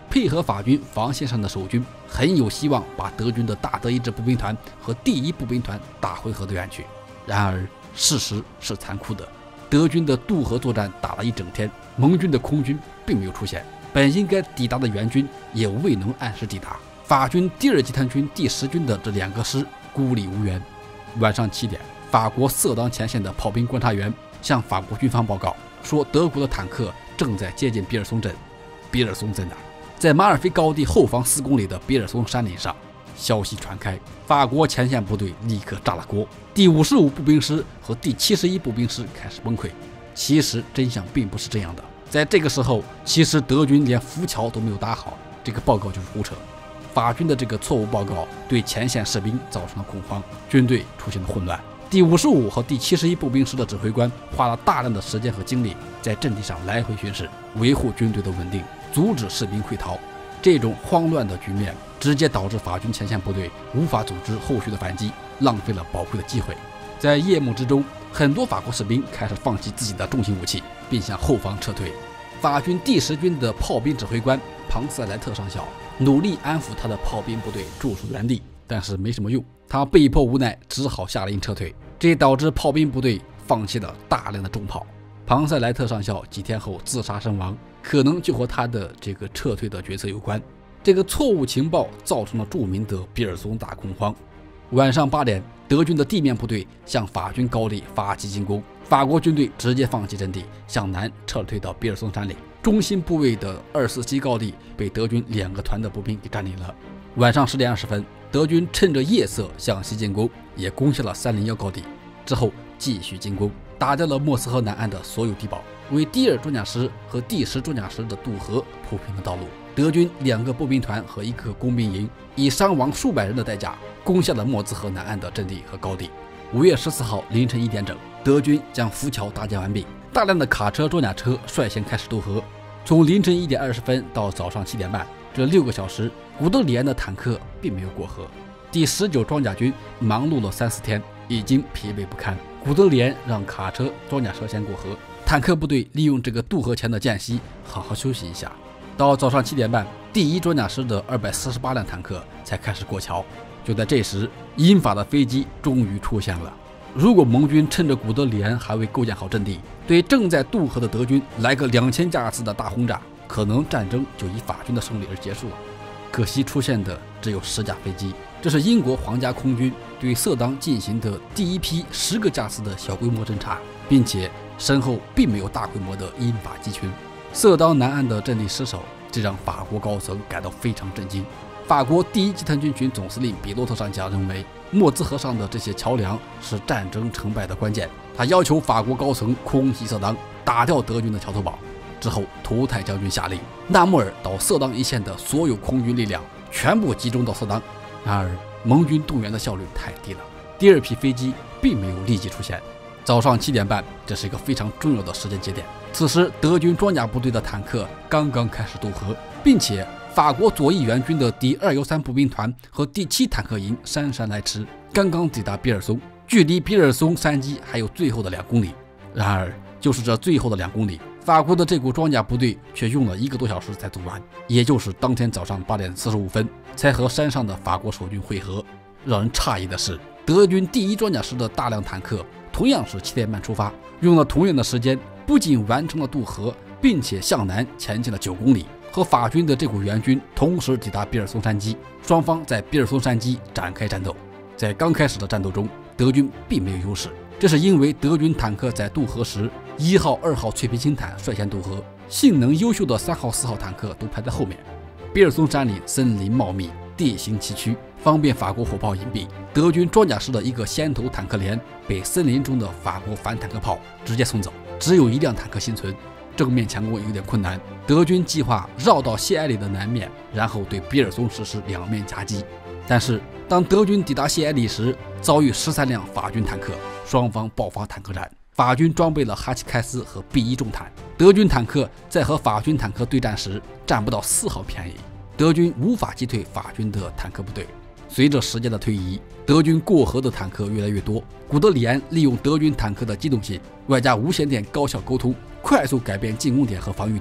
配合法军防线上的守军，很有希望把德军的大德意志步兵团和第1步兵团打回河对岸去。然而事实是残酷的，德军的渡河作战打了一整天，盟军的空军并没有出现，本应该抵达的援军也未能按时抵达。法军第2集团军第10军的这2个师孤立无援。晚上7点，法国色当前线的炮兵观察员向法国军方报告说，德国的坦克正在接近比尔松镇。比尔松在哪？在马尔菲高地后方4公里的比尔松山岭上。消息传开，法国前线部队立刻炸了锅，第55步兵师和第71步兵师开始崩溃。其实真相并不是这样的，在这个时候，其实德军连浮桥都没有搭好，这个报告就是胡扯。法军的这个错误报告对前线士兵造成了恐慌，军队出现了混乱。第55和第71步兵师的指挥官花了大量的时间和精力在阵地上来回巡视，维护军队的稳定，阻止士兵溃逃。这种慌乱的局面直接导致法军前线部队无法组织后续的反击，浪费了宝贵的机会。在夜幕之中，很多法国士兵开始放弃自己的重型武器，并向后方撤退。法军第10军的炮兵指挥官庞塞莱特上校努力安抚他的炮兵部队驻守原地，但是没什么用，他被迫无奈，只好下令撤退，这导致炮兵部队放弃了大量的重炮。庞塞莱特上校几天后自杀身亡，可能就和他的这个撤退的决策有关。这个错误情报造成了著名的比尔松大恐慌。晚上8点，德军的地面部队向法军高地发起进攻，法国军队直接放弃阵地，向南撤退到比尔松山岭。中心部位的247高地被德军2个团的步兵给占领了。晚上10点20分，德军趁着夜色向西进攻，也攻下了301高地。之后继续进攻，打掉了莫斯科南岸的所有地堡，为第2装甲师和第10装甲师的渡河铺平了道路。德军2个步兵团和1个工兵营以伤亡数百人的代价攻下了莫兹河南岸的阵地和高地。5月14号凌晨1点整，德军将浮桥搭建完毕，大量的卡车、装甲车率先开始渡河。从凌晨1点20分到早上7点半，这6个小时，古德里安的坦克并没有过河。第19装甲军忙碌了3-4天，已经疲惫不堪。古德里安让卡车、装甲车先过河，坦克部队利用这个渡河前的间隙好好休息一下。到早上7点半，第1装甲师的248辆坦克才开始过桥。就在这时，英法的飞机终于出现了。如果盟军趁着古德里安还未构建好阵地，对正在渡河的德军来个2000架次的大轰炸，可能战争就以法军的胜利而结束了。可惜出现的只有10架飞机，这是英国皇家空军对色当进行的第一批10个架次的小规模侦察，并且身后并没有大规模的英法机群。色当南岸的阵地失守，这让法国高层感到非常震惊。法国第1集团军群总司令比洛特上将认为，莫兹河上的这些桥梁是战争成败的关键。他要求法国高层空袭色当，打掉德军的桥头堡。之后，图泰将军下令，纳穆尔到色当一线的所有空军力量全部集中到色当。然而，盟军动员的效率太低了，第2批飞机并没有立即出现。早上7点半，这是一个非常重要的时间节点。此时，德军装甲部队的坦克刚刚开始渡河，并且法国左翼援军的第213步兵团和第7坦克营姗姗来迟，刚刚抵达比尔松，距离比尔松山基还有最后的2公里。然而，就是这最后的2公里，法国的这股装甲部队却用了1个多小时才走完，也就是当天早上8点45分才和山上的法国守军会合。让人诧异的是，德军第1装甲师的大量坦克同样是7点半出发，用了同样的时间，不仅完成了渡河，并且向南前进了9公里，和法军的这股援军同时抵达比尔松山基。双方在比尔松山基展开战斗。在刚开始的战斗中，德军并没有优势，这是因为德军坦克在渡河时，1号、2号脆皮轻坦率先渡河，性能优秀的3号、4号坦克都排在后面。比尔松山里森林茂密，地形崎岖，方便法国火炮隐蔽。德军装甲师的1个先头坦克连被森林中的法国反坦克炮直接送走，只有1辆坦克幸存。正面强攻有点困难，德军计划绕到谢埃里的南面，然后对比尔松实施两面夹击。但是当德军抵达谢埃里时，遭遇13辆法军坦克，双方爆发坦克战。法军装备了哈奇开斯和 B1 重坦，德军坦克在和法军坦克对战时占不到丝毫便宜，德军无法击退法军的坦克部队。随着时间的推移，德军过河的坦克越来越多。古德里安利用德军坦克的机动性，外加无线电高效沟通，快速改变进攻点和防御点，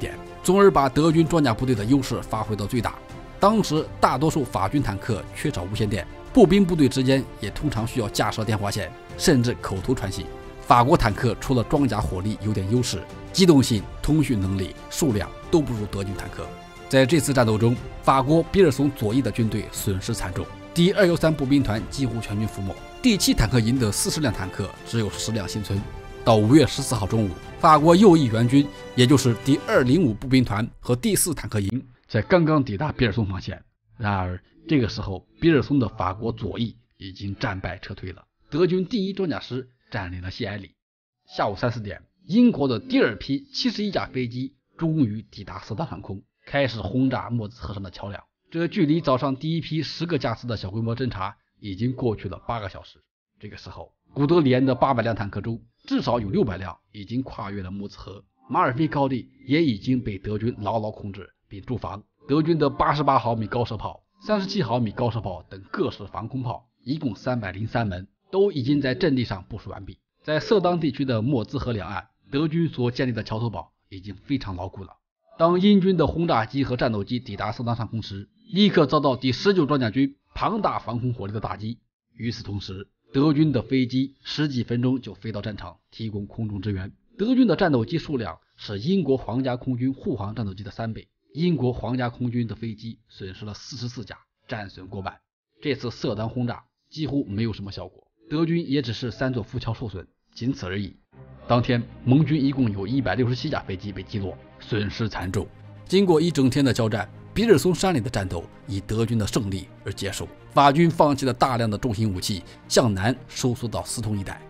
从而把德军装甲部队的优势发挥到最大。当时大多数法军坦克缺少无线电，步兵部队之间也通常需要架设电话线，甚至口头传信。法国坦克除了装甲火力有点优势，机动性、通讯能力、数量都不如德军坦克。在这次战斗中，法国比尔松左翼的军队损失惨重，第213步兵团几乎全军覆没，第7坦克营的40辆坦克只有10辆幸存。到5月14号中午，法国右翼援军，也就是第205步兵团和第4坦克营，才刚刚抵达比尔松防线。然而这个时候，比尔松的法国左翼已经战败撤退了，德军第1装甲师占领了谢埃里。下午3、4点，英国的第2批71架飞机终于抵达色丹航空，开始轰炸莫兹河上的桥梁。这距离早上第1批10个架次的小规模侦察已经过去了8个小时。这个时候，古德里安的800辆坦克中，至少有600辆已经跨越了莫兹河，马尔菲高地也已经被德军牢牢控制并驻防。德军的88毫米高射炮、37毫米高射炮等各式防空炮，一共303门，都已经在阵地上部署完毕。在色当地区的莫兹河两岸，德军所建立的桥头堡已经非常牢固了。当英军的轰炸机和战斗机抵达色当上空时，立刻遭到第19装甲军庞大防空火力的打击。与此同时，德军的飞机10几分钟就飞到战场提供空中支援。德军的战斗机数量是英国皇家空军护航战斗机的3倍，英国皇家空军的飞机损失了44架，战损过半。这次色当轰炸几乎没有什么效果，德军也只是3座浮桥受损，仅此而已。当天盟军一共有167架飞机被击落，损失惨重。经过一整天的交战，比尔松山里的战斗以德军的胜利而结束，法军放弃了大量的重型武器，向南收缩到斯通一带。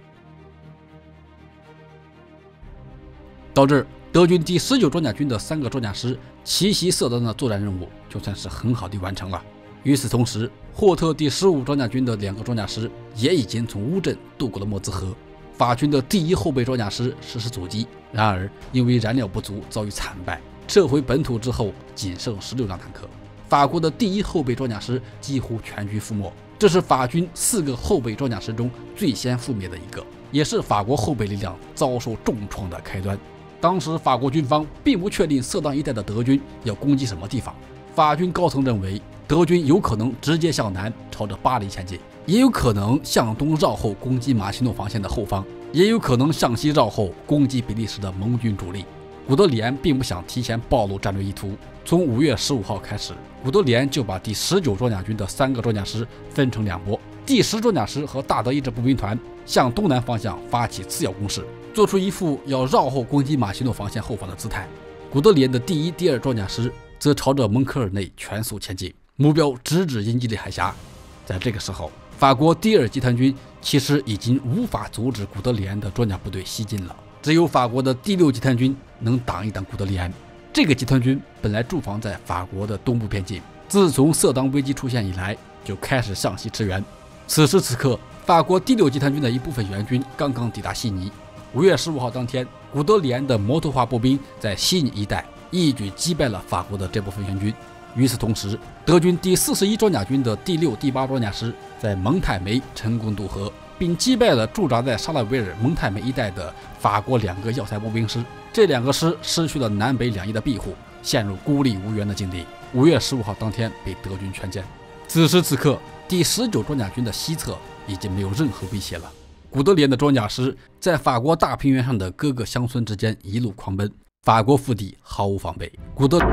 到这儿，德军第19装甲军的3个装甲师奇袭色丹的作战任务就算是很好的完成了。与此同时，霍特第15装甲军的2个装甲师也已经从乌镇渡过了莫兹河。法军的第1后备装甲师实施阻击，然而因为燃料不足遭遇惨败，撤回本土之后仅剩16辆坦克。法国的第1后备装甲师几乎全军覆没，这是法军4个后备装甲师中最先覆灭的一个，也是法国后备力量遭受重创的开端。当时法国军方并不确定色当一带的德军要攻击什么地方，法军高层认为德军有可能直接向南朝着巴黎前进，也有可能向东绕后攻击马奇诺防线的后方，也有可能向西绕后攻击比利时的盟军主力。古德里安并不想提前暴露战略意图，从5月15号开始，古德里安就把第19装甲军的3个装甲师分成2波，第10装甲师和大德意志步兵团向东南方向发起次要攻势，做出一副要绕后攻击马奇诺防线后方的姿态。古德里安的第1、第2装甲师则朝着蒙科尔内全速前进，目标直指英吉利海峡。在这个时候，法国第2集团军其实已经无法阻止古德里安的装甲部队西进了，只有法国的第6集团军能挡一挡古德里安。这个集团军本来驻防在法国的东部边境，自从色当危机出现以来就开始向西驰援。此时此刻，法国第6集团军的一部分援军刚刚抵达悉尼。5月15号当天，古德里安的摩托化步兵在悉尼一带一举击败了法国的这部分援军。与此同时，德军第41装甲军的第6、第8装甲师在蒙泰梅成功渡河，并击败了驻扎在沙拉维尔、蒙泰梅一带的法国2个要塞步兵师。这2个师失去了南北两翼的庇护，陷入孤立无援的境地。5月15号当天被德军全歼。此时此刻，第19装甲军的西侧已经没有任何威胁了。古德里安的装甲师在法国大平原上的各个乡村之间一路狂奔，法国腹地毫无防备。古德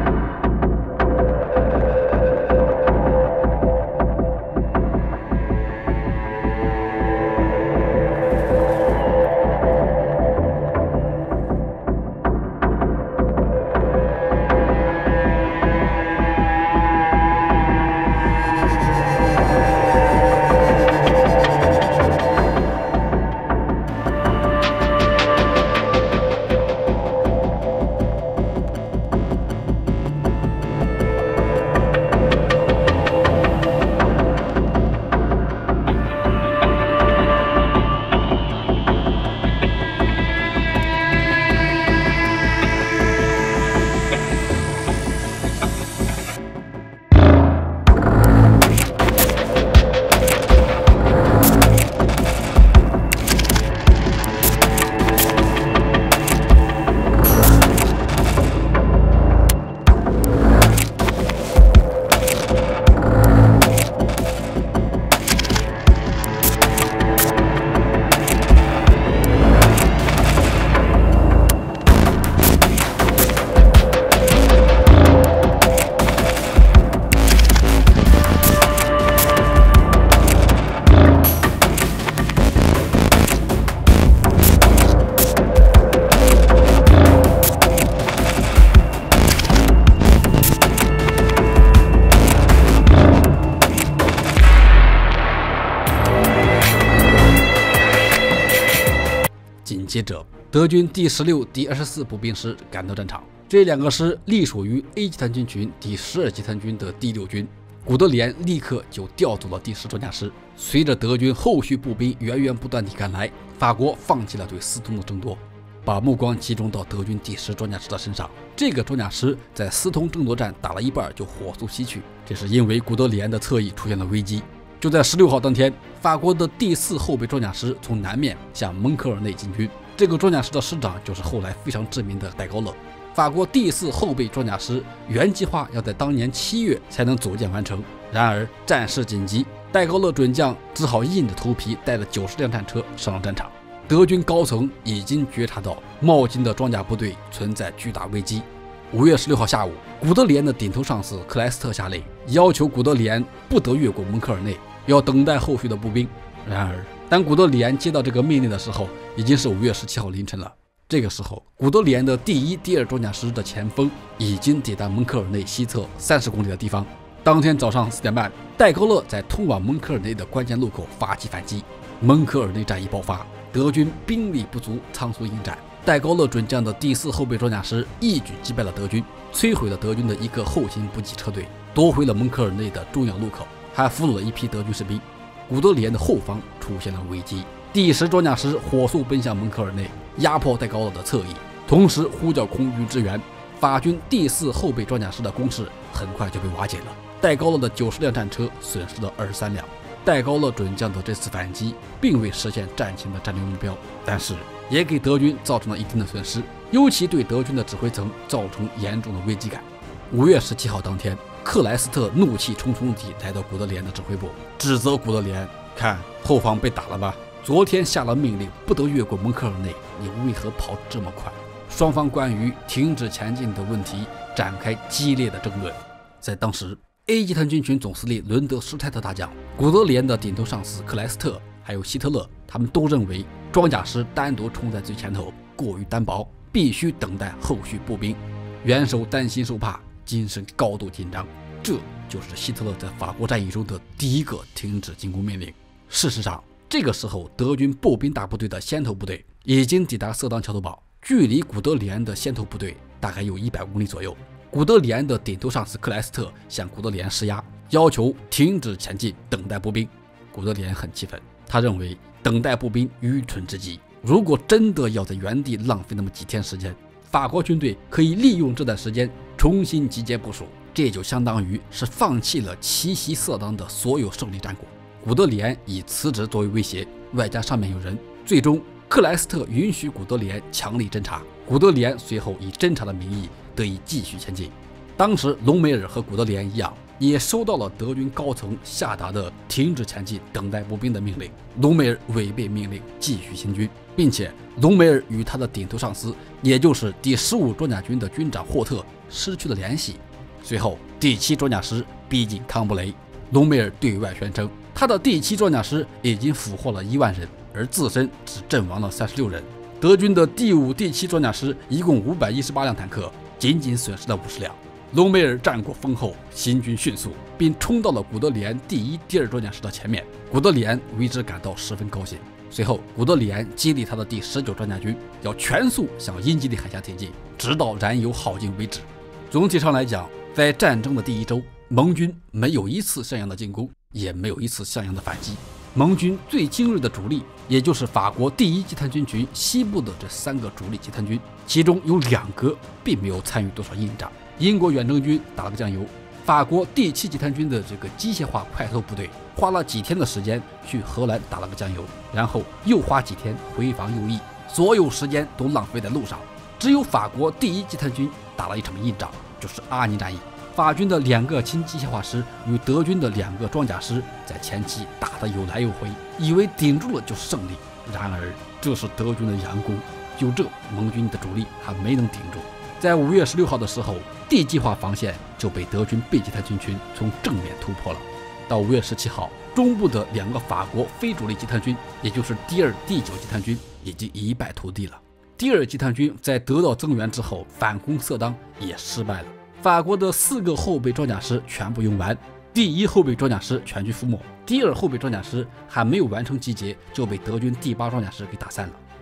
接着，德军第16、第24步兵师赶到战场，这2个师隶属于 A 集团军群第12集团军的第6军。古德里安立刻就调走了第10装甲师。随着德军后续步兵源源不断地赶来，法国放弃了对斯通的争夺，把目光集中到德军第10装甲师的身上。这个装甲师在斯通争夺战打了一半就火速西去，这是因为古德里安的侧翼出现了危机。就在16号当天，法国的第4后备装甲师从南面向蒙科尔内进军。这个装甲师的师长就是后来非常知名的戴高乐。法国第4后备装甲师原计划要在当年7月才能组建完成，然而战事紧急，戴高乐准将只好硬着头皮带了90辆战车上了战场。德军高层已经觉察到冒进的装甲部队存在巨大危机。5月16号下午，古德里安的顶头上司克莱斯特下令，要求古德里安不得越过蒙科尔内，要等待后续的步兵。然而当古德里安接到这个命令的时候，已经是5月17号凌晨了。这个时候，古德里安的第1、第2装甲师的前锋已经抵达蒙科尔内西侧30公里的地方。当天早上4点半，戴高乐在通往蒙科尔内的关键路口发起反击，蒙科尔内战役爆发，德军兵力不足，仓促应战。戴高乐准将的第4后备装甲师一举击败了德军，摧毁了德军的一个后勤补给车队，夺回了蒙科尔内的重要路口，还俘虏了一批德军士兵。古德里安的后方出现了危机，第10装甲师火速奔向蒙科尔内，压迫戴高乐的侧翼，同时呼叫空军支援。法军第4后备装甲师的攻势很快就被瓦解了，戴高乐的90辆战车损失了23辆。戴高乐准将的这次反击并未实现战前的战略目标，但是也给德军造成了一定的损失，尤其对德军的指挥层造成严重的危机感。5月17号当天，克莱斯特怒气冲冲地来到古德里安的指挥部，指责古德里安：看后方被打了吧？昨天下了命令不得越过蒙科尔内，你为何跑这么快？双方关于停止前进的问题展开激烈的争论。在当时， A 集团军群总司令伦德施泰特大将、古德里安的顶头上司克莱斯特还有希特勒，他们都认为装甲师单独冲在最前头过于单薄，必须等待后续步兵。元首担心受怕，精神高度紧张，这就是希特勒在法国战役中的第一个停止进攻命令。事实上，这个时候德军步兵大部队的先头部队已经抵达色当桥头堡，距离古德里安的先头部队大概有100公里左右。古德里安的顶头上司克莱斯特向古德里安施压，要求停止前进，等待步兵。古德里安很气愤，他认为等待步兵愚蠢至极，如果真的要在原地浪费那么几天时间，法国军队可以利用这段时间重新集结部署，这就相当于是放弃了奇袭色当的所有胜利战果。古德里安以辞职作为威胁，外加上面有人，最终克莱斯特允许古德里安强力侦察，古德里安随后以侦察的名义得以继续前进。当时隆美尔和古德里安一样，也收到了德军高层下达的停止前进、等待步兵的命令。隆美尔违背命令继续行军，并且隆美尔与他的顶头上司，也就是第15装甲军的军长霍特失去了联系。随后第7装甲师逼近康布雷，隆美尔对外宣称他的第7装甲师已经俘获了1万人，而自身只阵亡了36人。德军的第5、第7装甲师一共518辆坦克，仅仅损失了50辆。隆美尔战果丰厚，行军迅速，并冲到了古德里安第1、第2装甲师的前面。古德里安为之感到十分高兴。随后，古德里安激励他的第19装甲军要全速向英吉利海峡挺进，直到燃油耗尽为止。总体上来讲，在战争的第1周，盟军没有一次像样的进攻，也没有一次像样的反击。盟军最精锐的主力，也就是法国第1集团军群西部的这3个主力集团军，其中有2个并没有参与多少硬仗。英国远征军打了个酱油，法国第7集团军的这个机械化快速部队花了几天的时间去荷兰打了个酱油，然后又花几天回防右翼，所有时间都浪费在路上。只有法国第1集团军打了一场硬仗，就是阿尼战役。法军的2个轻机械化师与德军的2个装甲师在前期打得有来有回，以为顶住了就是胜利。然而这是德军的佯攻，就这盟军的主力还没能顶住。在5月16号的时候，D计划防线就被德军 B 集团军群从正面突破了。到5月17号，中部的2个法国非主力集团军，也就是第2、第9集团军已经一败涂地了。第2集团军在得到增援之后反攻色当也失败了。法国的4个后备装甲师全部用完，第1后备装甲师全军覆没，第2后备装甲师还没有完成集结就被德军第8装甲师给打散了。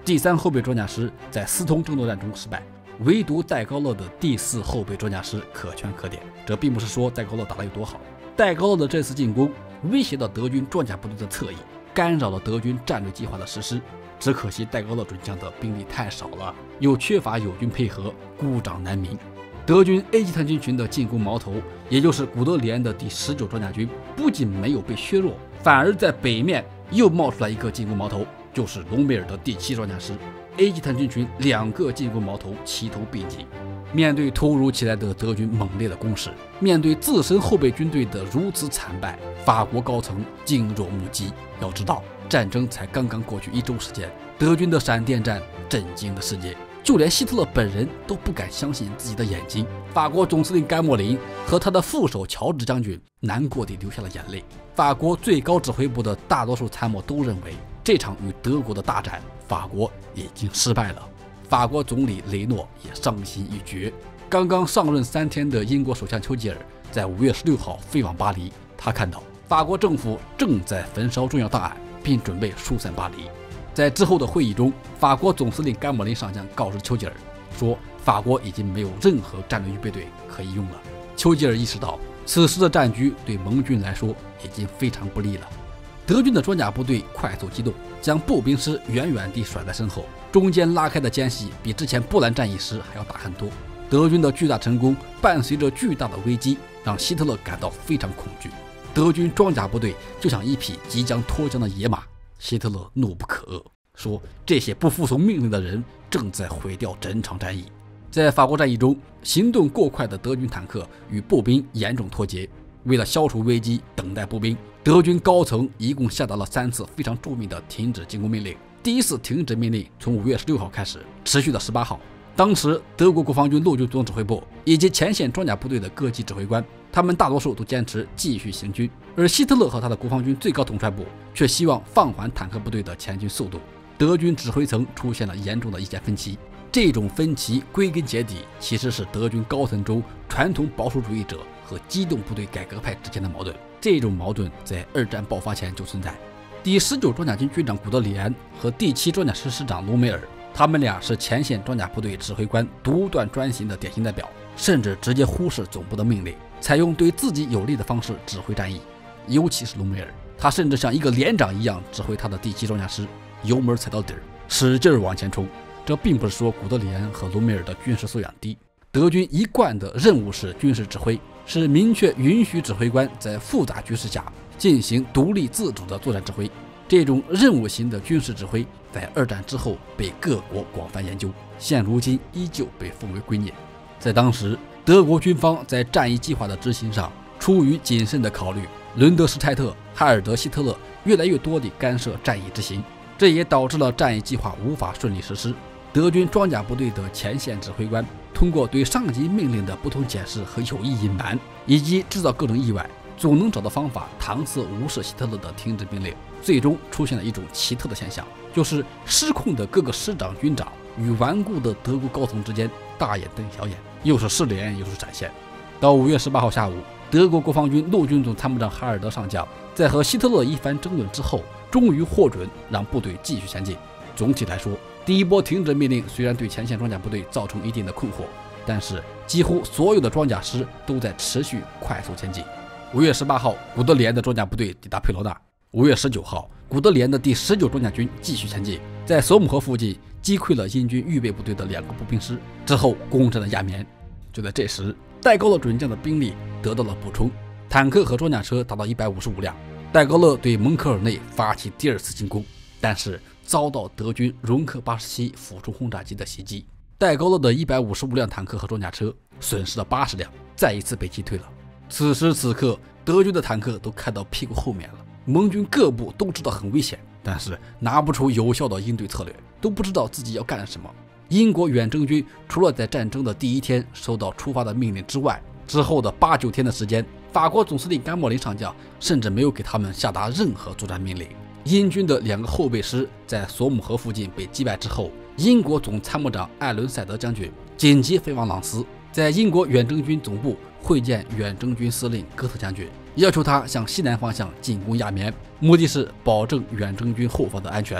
第3后备装甲师在斯通争夺战中失败，唯独戴高乐的第4后备装甲师可圈可点。这并不是说戴高乐打得有多好，戴高乐的这次进攻威胁到德军装甲部队的侧翼，干扰了德军战略计划的实施。只可惜戴高乐准将的兵力太少了，又缺乏友军配合，孤掌难鸣。德军 A 级探军群的进攻矛头，也就是古德里安的第19装甲军，不仅没有被削弱，反而在北面又冒出来一个进攻矛头，就是隆美尔的第7装甲师。A 级探军群2个进攻矛头齐头并进。面对突如其来的德军猛烈的攻势，面对自身后备军队的如此惨败，法国高层惊若目击。要知道，战争才刚刚过去1周时间，德军的闪电战震惊了世界。就连希特勒本人都不敢相信自己的眼睛。法国总司令甘莫林和他的副手乔治将军难过地流下了眼泪。法国最高指挥部的大多数参谋都认为，这场与德国的大战，法国已经失败了。法国总理雷诺也伤心欲绝。刚刚上任3天的英国首相丘吉尔在5月16号飞往巴黎，他看到法国政府正在焚烧重要档案，并准备疏散巴黎。在之后的会议中，法国总司令甘莫林上将告知丘吉尔说，法国已经没有任何战略预备队可以用了。丘吉尔意识到，此时的战局对盟军来说已经非常不利了。德军的装甲部队快速机动，将步兵师远远地甩在身后，中间拉开的间隙比之前波兰战役时还要大很多。德军的巨大成功伴随着巨大的危机，让希特勒感到非常恐惧。德军装甲部队就像一匹即将脱缰的野马。希特勒怒不可遏，说这些不服从命令的人正在毁掉整场战役。在法国战役中，行动过快的德军坦克与步兵严重脱节。为了消除危机，等待步兵，德军高层一共下达了3次非常著名的停止进攻命令。第1次停止命令从5月16号开始，持续到18号。当时，德国国防军陆军总指挥部以及前线装甲部队的各级指挥官，他们大多数都坚持继续行军，而希特勒和他的国防军最高统帅部却希望放缓坦克部队的前进速度。德军指挥层出现了严重的意见分歧。这种分歧归根结底其实是德军高层中传统保守主义者和机动部队改革派之间的矛盾。这种矛盾在2战爆发前就存在。第19装甲军军长古德里安和第7装甲师师长隆美尔，他们俩是前线装甲部队指挥官独断专行的典型代表，甚至直接忽视总部的命令，采用对自己有利的方式指挥战役。尤其是隆美尔，他甚至像一个连长一样指挥他的第7装甲师，油门踩到底儿，使劲往前冲。这并不是说古德里安和隆美尔的军事素养低，德军一贯的任务式军事指挥是明确允许指挥官在复杂局势下进行独立自主的作战指挥。这种任务型的军事指挥在2战之后被各国广泛研究，现如今依旧被奉为圭臬。在当时，德国军方在战役计划的执行上出于谨慎的考虑，伦德施泰特、哈尔德希特勒越来越多地干涉战役执行，这也导致了战役计划无法顺利实施。德军装甲部队的前线指挥官通过对上级命令的不同解释和有意隐瞒，以及制造各种意外，总能找到方法搪塞无视希特勒的停止命令。最终出现了一种奇特的现象，就是失控的各个师长军长与顽固的德国高层之间大眼瞪小眼，又是失联又是闪现。到5月18号下午，德国国防军陆军总参谋长哈尔德上将在和希特勒一番争论之后，终于获准让部队继续前进。总体来说，第一波停止命令虽然对前线装甲部队造成一定的困惑，但是几乎所有的装甲师都在持续快速前进。5月18号，古德里安的装甲部队抵达佩罗纳。5月19号，古德里安的第19装甲军继续前进，在索姆河附近击溃了英军预备部队的2个步兵师，之后攻占了亚眠。就在这时，戴高乐准将的兵力得到了补充，坦克和装甲车达到155辆。戴高乐对蒙克尔内发起第2次进攻，但是遭到德军容克87俯冲轰炸机的袭击。戴高乐的155辆坦克和装甲车损失了80辆，再一次被击退了。此时此刻，德军的坦克都开到屁股后面了。盟军各部都知道很危险，但是拿不出有效的应对策略，都不知道自己要干什么。英国远征军除了在战争的第1天收到出发的命令之外，之后的8、9天的时间，法国总司令甘莫林上将甚至没有给他们下达任何作战命令。英军的2个后备师在索姆河附近被击败之后，英国总参谋长艾伦塞德将军紧急飞往朗斯，在英国远征军总部会见远征军司令戈特将军，要求他向西南方向进攻亚眠，目的是保证远征军后方的安全。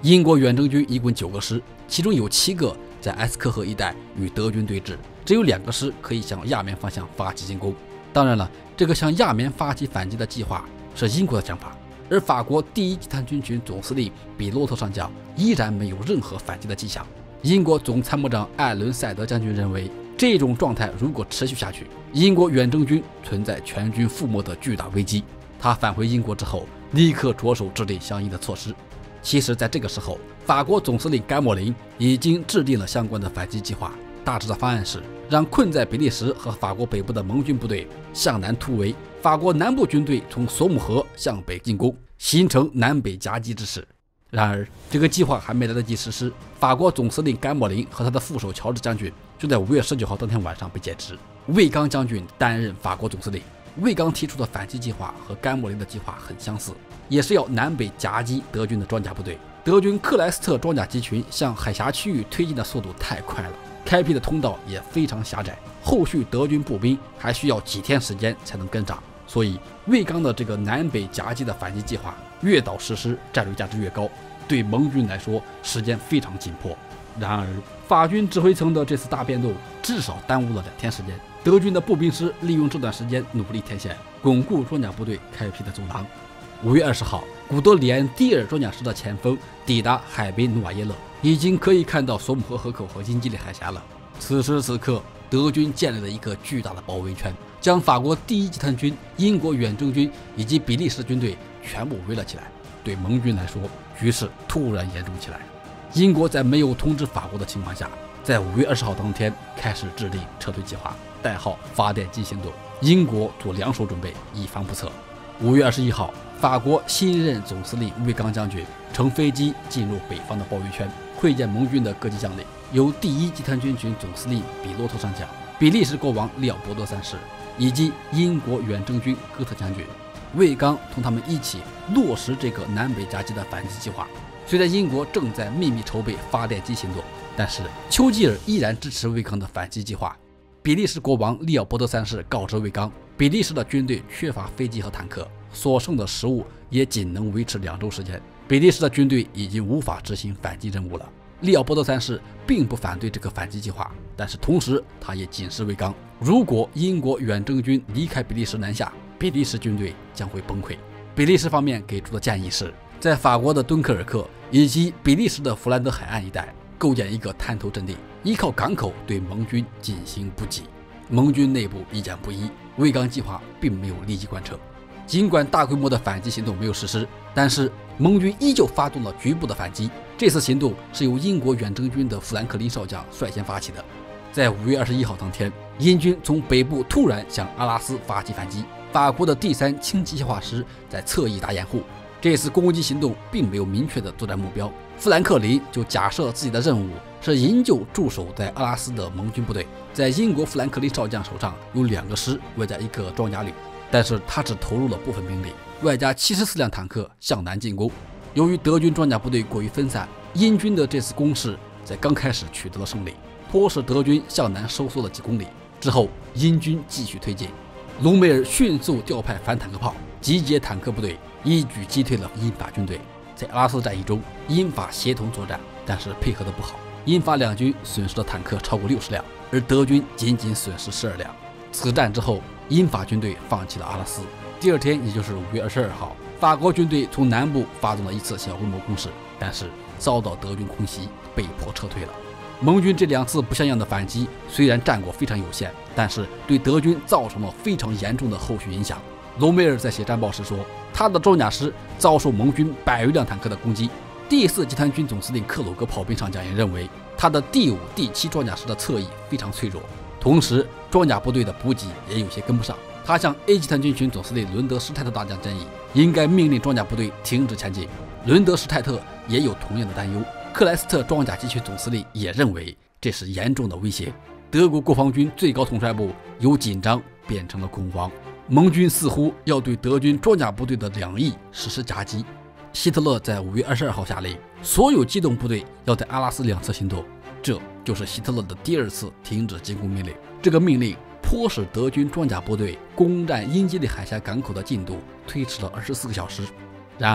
英国远征军一共9个师，其中有7个在埃斯科河一带与德军对峙，只有2个师可以向亚眠方向发起进攻。当然了，这个向亚眠发起反击的计划是英国的想法，而法国第1集团军群总司令比洛特上将依然没有任何反击的迹象。英国总参谋长艾伦·塞德将军认为，这种状态如果持续下去，英国远征军存在全军覆没的巨大危机。他返回英国之后，立刻着手制定相应的措施。其实，在这个时候，法国总司令甘莫林已经制定了相关的反击计划。大致的方案是让困在比利时和法国北部的盟军部队向南突围，法国南部军队从索姆河向北进攻，形成南北夹击之势。然而，这个计划还没来得及实施，法国总司令甘莫林和他的副手乔治将军就在5月19号当天晚上被解职。魏刚将军担任法国总司令。魏刚提出的反击计划和甘莫林的计划很相似，也是要南北夹击德军的装甲部队。德军克莱斯特装甲集群向海峡区域推进的速度太快了，开辟的通道也非常狭窄，后续德军步兵还需要几天时间才能跟上。所以魏刚的这个南北夹击的反击计划越早实施，战略价值越高，对盟军来说时间非常紧迫。然而法军指挥层的这次大变动至少耽误了2天时间，德军的步兵师利用这段时间努力填线，巩固装甲部队开辟的走廊。5月20号，古德里安第2装甲师的前锋抵达海滨努瓦耶勒，已经可以看到索姆河河口和英吉利海峡了。此时此刻，德军建立了一个巨大的包围圈，将法国第1集团军、英国远征军以及比利时军队全部围了起来。对盟军来说，局势突然严重起来。英国在没有通知法国的情况下，在5月20号当天开始制定撤退计划，代号发电机行动。英国做2手准备，以防不测。5月21号，法国新任总司令魏刚将军乘飞机进入北方的包围圈，会见盟军的各级将领，由第1集团军群总司令比洛特上将、比利时国王利奥波德3世以及英国远征军哥特将军。魏刚同他们一起落实这个南北夹击的反击计划。虽然英国正在秘密筹备发电机行动，但是丘吉尔依然支持魏刚的反击计划。比利时国王利奥波德3世告知魏刚，比利时的军队缺乏飞机和坦克，所剩的食物也仅能维持2周时间，比利时的军队已经无法执行反击任务了。利奥波德3世并不反对这个反击计划，但是同时他也警示魏刚，如果英国远征军离开比利时南下，比利时军队将会崩溃。比利时方面给出的建议是，在法国的敦刻尔克以及比利时的弗兰德海岸一带构建一个滩头阵地，依靠港口对盟军进行补给。盟军内部意见不一，魏刚计划并没有立即贯彻。尽管大规模的反击行动没有实施，但是盟军依旧发动了局部的反击。这次行动是由英国远征军的富兰克林少将率先发起的。在5月21号当天，英军从北部突然向阿拉斯发起反击，法国的第3轻机械化师在侧翼打掩护。这次攻击行动并没有明确的作战目标，富兰克林就假设自己的任务是营救驻守在阿拉斯的盟军部队。在英国富兰克林少将手上有2个师外加1个装甲旅，但是他只投入了部分兵力，外加74辆坦克向南进攻。由于德军装甲部队过于分散，英军的这次攻势在刚开始取得了胜利，迫使德军向南收缩了几公里。之后英军继续推进，隆美尔迅速调派反坦克炮，集结坦克部队，一举击退了英法军队。在阿拉斯战役中，英法协同作战，但是配合的不好，英法两军损失的坦克超过60辆，而德军仅仅损失12辆。此战之后，英法军队放弃了阿拉斯。第2天，也就是5月22号，法国军队从南部发动了一次小规模攻势，但是遭到德军空袭，被迫撤退了。盟军这2次不像样的反击，虽然战果非常有限，但是对德军造成了非常严重的后续影响。隆美尔在写战报时说，他的装甲师遭受盟军100余辆坦克的攻击。第4集团军总司令克鲁格炮兵上将也认为，他的第5、第7装甲师的侧翼非常脆弱，同时装甲部队的补给也有些跟不上。他向 A 集团军群总司令伦德施泰特大将建议，应该命令装甲部队停止前进。伦德施泰特也有同样的担忧。克莱斯特装甲集群总司令也认为这是严重的威胁。德国国防军最高统帅部由紧张变成了恐慌，盟军似乎要对德军装甲部队的2翼实施夹击。希特勒在5月22号下令，所有机动部队要在阿拉斯两侧行动，这就是希特勒的第2次停止进攻命令。这个命令迫使德军装甲部队攻占英吉利海峡港口的进度推迟了24个小时。然而，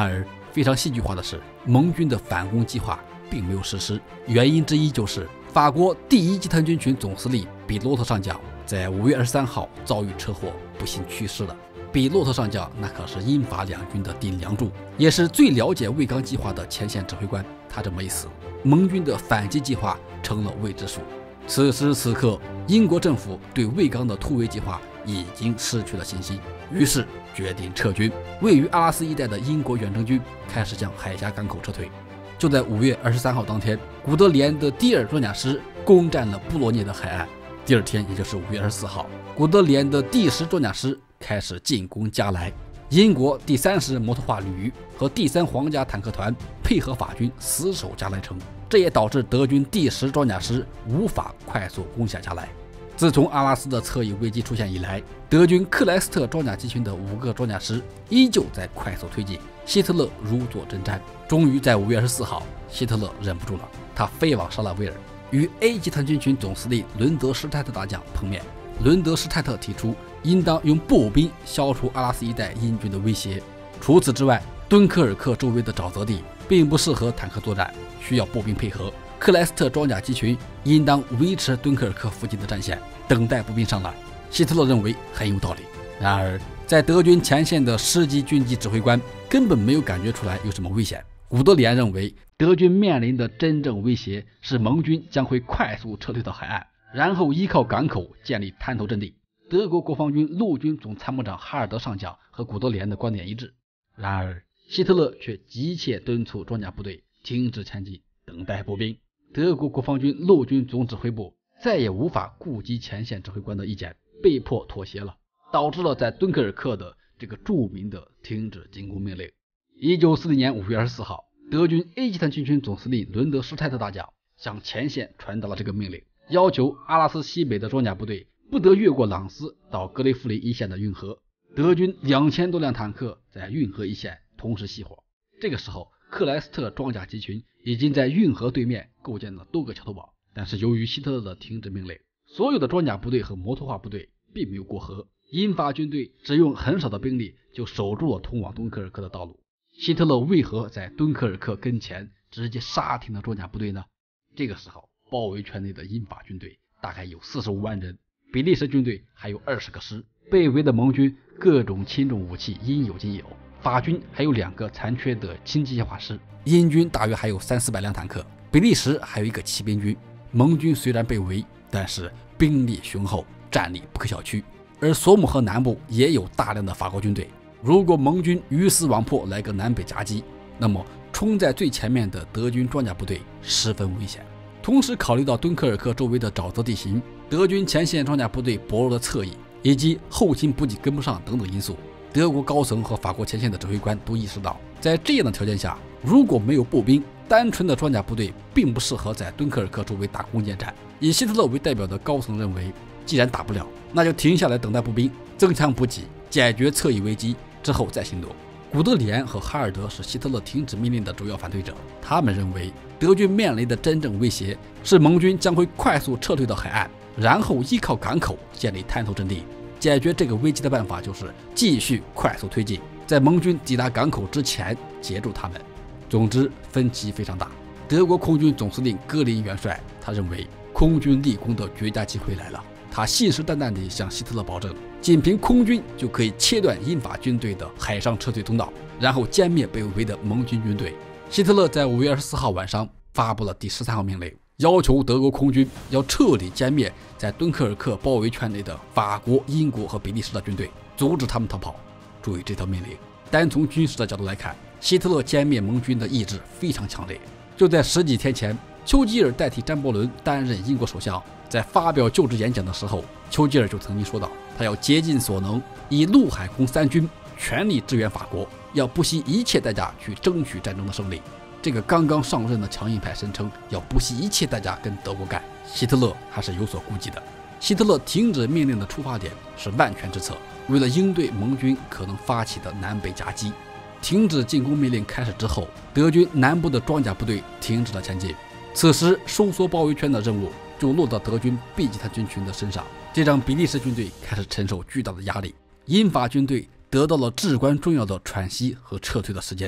非常戏剧化的是，盟军的反攻计划并没有实施，原因之一就是法国第一集团军群总司令比洛特上将在5月23号遭遇车祸，不幸去世了。比洛特上将那可是英法两军的顶梁柱，也是最了解卫刚计划的前线指挥官。他这么一死，盟军的反击计划成了未知数。此时此刻，英国政府对卫刚的突围计划已经失去了信心，于是决定撤军。位于阿拉斯一带的英国远征军开始向海峡港口撤退。就在5月23号当天，古德里安的第二装甲师攻占了布罗涅的海岸。第二天，也就是5月24号，古德里安的第10装甲师开始进攻加莱。英国第30摩托化旅和第3皇家坦克团配合法军死守加莱城，这也导致德军第10装甲师无法快速攻下加莱。自从阿拉斯的侧翼危机出现以来，德军克莱斯特装甲集群的5个装甲师依旧在快速推进，希特勒如坐针毡。终于在5月24号，希特勒忍不住了，他飞往沙拉威尔，与 A 集团军群总司令伦德施泰特大将碰面。伦德施泰特提出，应当用步兵消除阿拉斯一带英军的威胁。除此之外，敦刻尔克周围的沼泽地并不适合坦克作战，需要步兵配合。克莱斯特装甲集群应当维持敦刻尔克附近的战线，等待步兵上来。希特勒认为很有道理。然而，在德军前线的10级军级指挥官根本没有感觉出来有什么危险。古德里安认为，德军面临的真正威胁是盟军将会快速撤退到海岸，然后依靠港口建立滩头阵地。德国国防军陆军总参谋长哈尔德上将和古德里安的观点一致。然而，希特勒却急切敦促装甲部队停止前进，等待步兵。德国国防军陆军总指挥部再也无法顾及前线指挥官的意见，被迫妥协了，导致了在敦刻尔克的这个著名的停止进攻命令。1940年5月24号，德军 A 集团军群总司令伦德施泰特大将向前线传达了这个命令，要求阿拉斯西北的装甲部队不得越过朗斯到格雷弗林一线的运河。德军2000多辆坦克在运河一线同时熄火。这个时候，克莱斯特装甲集群已经在运河对面构建了多个桥头堡，但是由于希特勒的停止命令，所有的装甲部队和摩托化部队并没有过河，英法军队只用很少的兵力就守住了通往敦刻尔克的道路。希特勒为何在敦刻尔克跟前直接杀停了装甲部队呢？这个时候，包围圈内的英法军队大概有45万人，比利时军队还有20个师，被围的盟军各种轻重武器应有尽有，法军还有2个残缺的轻机械化师，英军大约还有300-400辆坦克，比利时还有一个骑兵军。盟军虽然被围，但是兵力雄厚，战力不可小觑。而索姆河南部也有大量的法国军队，如果盟军鱼死网破来个南北夹击，那么冲在最前面的德军装甲部队十分危险。同时考虑到敦刻尔克周围的沼泽地形、德军前线装甲部队薄弱的侧翼以及后勤补给跟不上等等因素，德国高层和法国前线的指挥官都意识到，在这样的条件下，如果没有步兵，单纯的装甲部队并不适合在敦刻尔克周围打攻坚战。以希特勒为代表的高层认为，既然打不了，那就停下来等待步兵，增强补给，解决侧翼危机之后再行动。古德里安和哈尔德是希特勒停止命令的主要反对者，他们认为德军面临的真正威胁是盟军将会快速撤退到海岸，然后依靠港口建立滩头阵地。解决这个危机的办法就是继续快速推进，在盟军抵达港口之前截住他们。总之，分歧非常大。德国空军总司令戈林元帅他认为空军立功的绝佳机会来了，他信誓旦旦地向希特勒保证，仅凭空军就可以切断英法军队的海上撤退通道，然后歼灭被围的盟军军队。希特勒在5月24号晚上发布了第13号命令，要求德国空军要彻底歼灭在敦刻尔克包围圈内的法国、英国和比利时的军队，阻止他们逃跑。注意这条命令，单从军事的角度来看，希特勒歼灭盟军的意志非常强烈。就在10几天前，丘吉尔代替詹伯伦担任英国首相，在发表就职演讲的时候，丘吉尔就曾经说到，他要竭尽所能，以陆海空3军全力支援法国，要不惜一切代价去争取战争的胜利。这个刚刚上任的强硬派声称要不惜一切代价跟德国干，希特勒还是有所顾忌的。希特勒停止命令的出发点是万全之策，为了应对盟军可能发起的南北夹击。停止进攻命令开始之后，德军南部的装甲部队停止了前进，此时收缩包围圈的任务就落到德军 B 集团军群的身上，这让比利时军队开始承受巨大的压力。英法军队得到了至关重要的喘息和撤退的时间。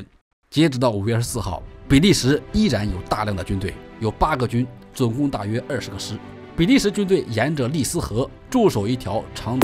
截止到5月24号，比利时依然有大量的军队，有8个军，总共大约20个师。比利时军队沿着利斯河驻守一条长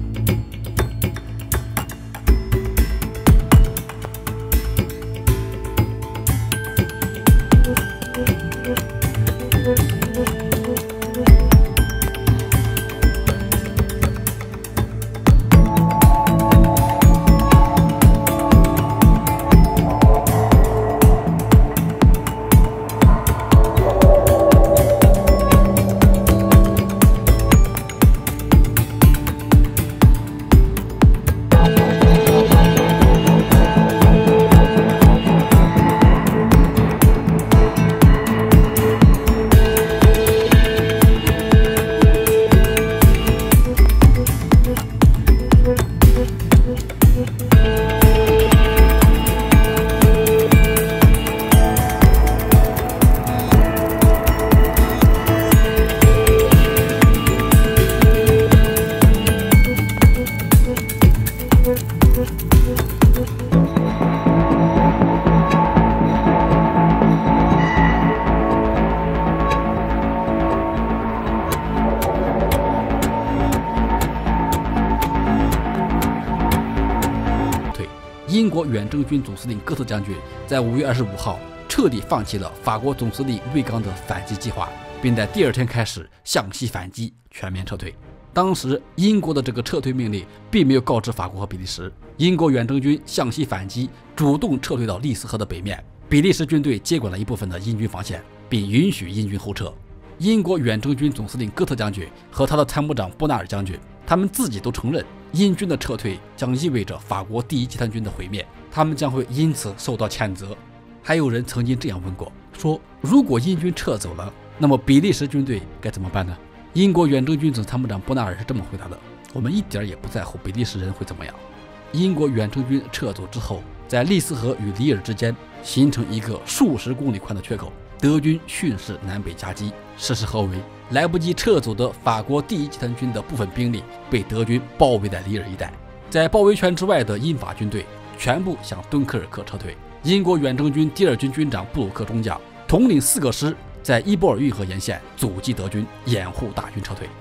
英国远征军总司令戈特将军在5月25号彻底放弃了法国总司令卫刚的反击计划，并在第2天开始向西反击，全面撤退。当时英国的这个撤退命令并没有告知法国和比利时，英国远征军向西反击，主动撤退到利斯河的北面，比利时军队接管了一部分的英军防线，并允许英军后撤。英国远征军总司令戈特将军和他的参谋长布纳尔将军，他们自己都承认，英军的撤退将意味着法国第1集团军的毁灭，他们将会因此受到谴责。还有人曾经这样问过，说如果英军撤走了，那么比利时军队该怎么办呢？英国远征军总参谋长布纳尔是这么回答的：我们一点也不在乎比利时人会怎么样。英国远征军撤走之后，在利斯河与里尔之间形成一个数十公里宽的缺口，德军迅势南北夹击。事实何为？来不及撤走的法国第1集团军的部分兵力被德军包围在里尔一带，在包围圈之外的英法军队全部向敦刻尔克撤退。英国远征军第2军军长布鲁克中将统领4个师，在伊波尔运河沿线阻击德军，掩护大军撤退。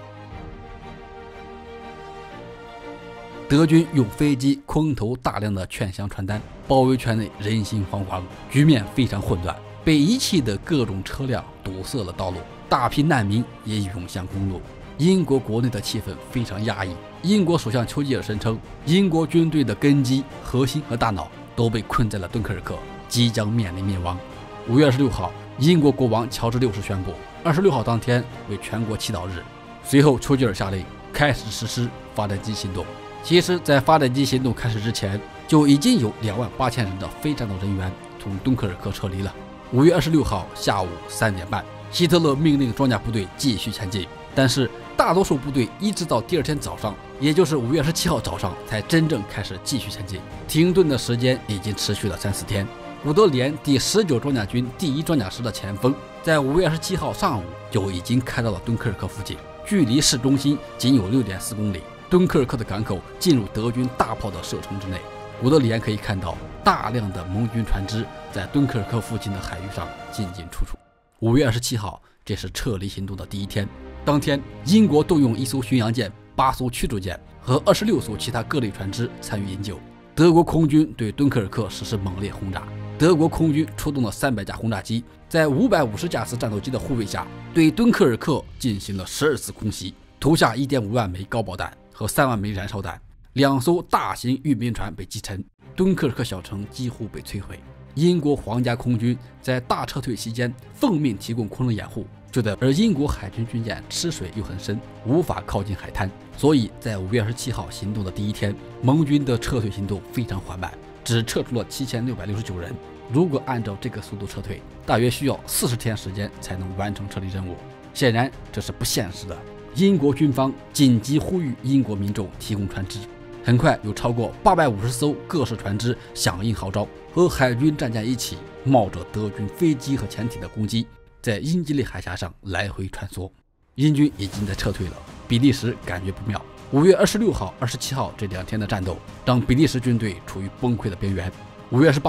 德军用飞机空投大量的劝降传单，包围圈内人心惶惶，局面非常混乱，被遗弃的各种车辆堵塞了道路，大批难民也涌向公路。英国国内的气氛非常压抑。英国首相丘吉尔声称，英国军队的根基、核心和大脑都被困在了敦刻尔克，即将面临灭亡。5月26号，英国国王乔治6世宣布，26号当天为全国祈祷日。随后，丘吉尔下令开始实施发电机行动。其实，在发电机行动开始之前，就已经有28000人的非战斗人员从敦刻尔克撤离了。5月26号下午3点半，希特勒命令装甲部队继续前进，但是大多数部队一直到第2天早上，也就是5月17号早上，才真正开始继续前进。停顿的时间已经持续了3-4天。古德里安第19装甲军第1装甲师的前锋，在5月27号上午就已经开到了敦刻尔克附近，距离市中心仅有6.4公里。敦刻尔克的港口进入德军大炮的射程之内。古德里安可以看到大量的盟军船只在敦刻尔克附近的海域上进进出出。5月27号，这是撤离行动的第1天。当天，英国动用1艘巡洋舰、8艘驱逐舰和26艘其他各类船只参与营救。德国空军对敦刻尔克实施猛烈轰炸。德国空军出动了300架轰炸机，在550架次战斗机的护卫下，对敦刻尔克进行了12次空袭，投下1.5万枚高爆弹和3万枚燃烧弹。2艘大型运兵船被击沉，敦刻尔克小城几乎被摧毁。英国皇家空军在大撤退期间奉命提供空中掩护，而英国海军军舰吃水又很深，无法靠近海滩，所以在5月27号行动的第1天，盟军的撤退行动非常缓慢，只撤出了7669人。如果按照这个速度撤退，大约需要40天时间才能完成撤离任务。显然这是不现实的。英国军方紧急呼吁英国民众提供船只。很快有超过850艘各式船只响应号召，和海军战舰一起冒着德军飞机和潜艇的攻击，在英吉利海峡上来回穿梭。英军已经在撤退了，比利时感觉不妙。5月26号、27号这2天的战斗让比利时军队处于崩溃的边缘。5月18号，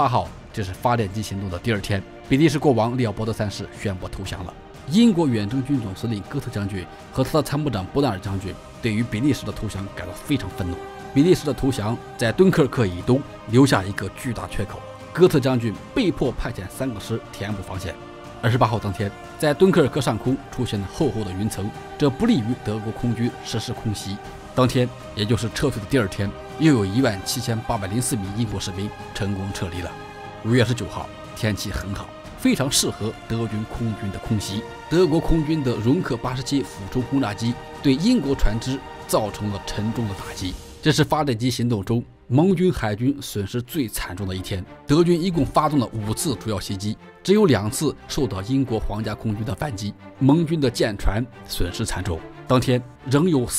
这是发电机行动的第2天，比利时国王利奥波德3世宣布投降了。英国远征军总司令哥特将军和他的参谋长伯纳尔将军对于比利时的投降感到非常愤怒。比利时的投降在敦刻尔克以东留下一个巨大缺口，哥特将军被迫派遣3个师填补防线。28号当天，在敦刻尔克上空出现了厚厚的云层，这不利于德国空军实施空袭。当天，也就是撤退的第2天，又有17804名英国士兵成功撤离了。5月19号，天气很好，非常适合德军空军的空袭。德国空军的容克87俯冲轰炸机对英国船只造成了沉重的打击。这是发电机行动中盟军海军损失最惨重的一天。德军一共发动了5次主要袭击，只有2次受到英国皇家空军的反击，盟军的舰船损失惨重。当天仍有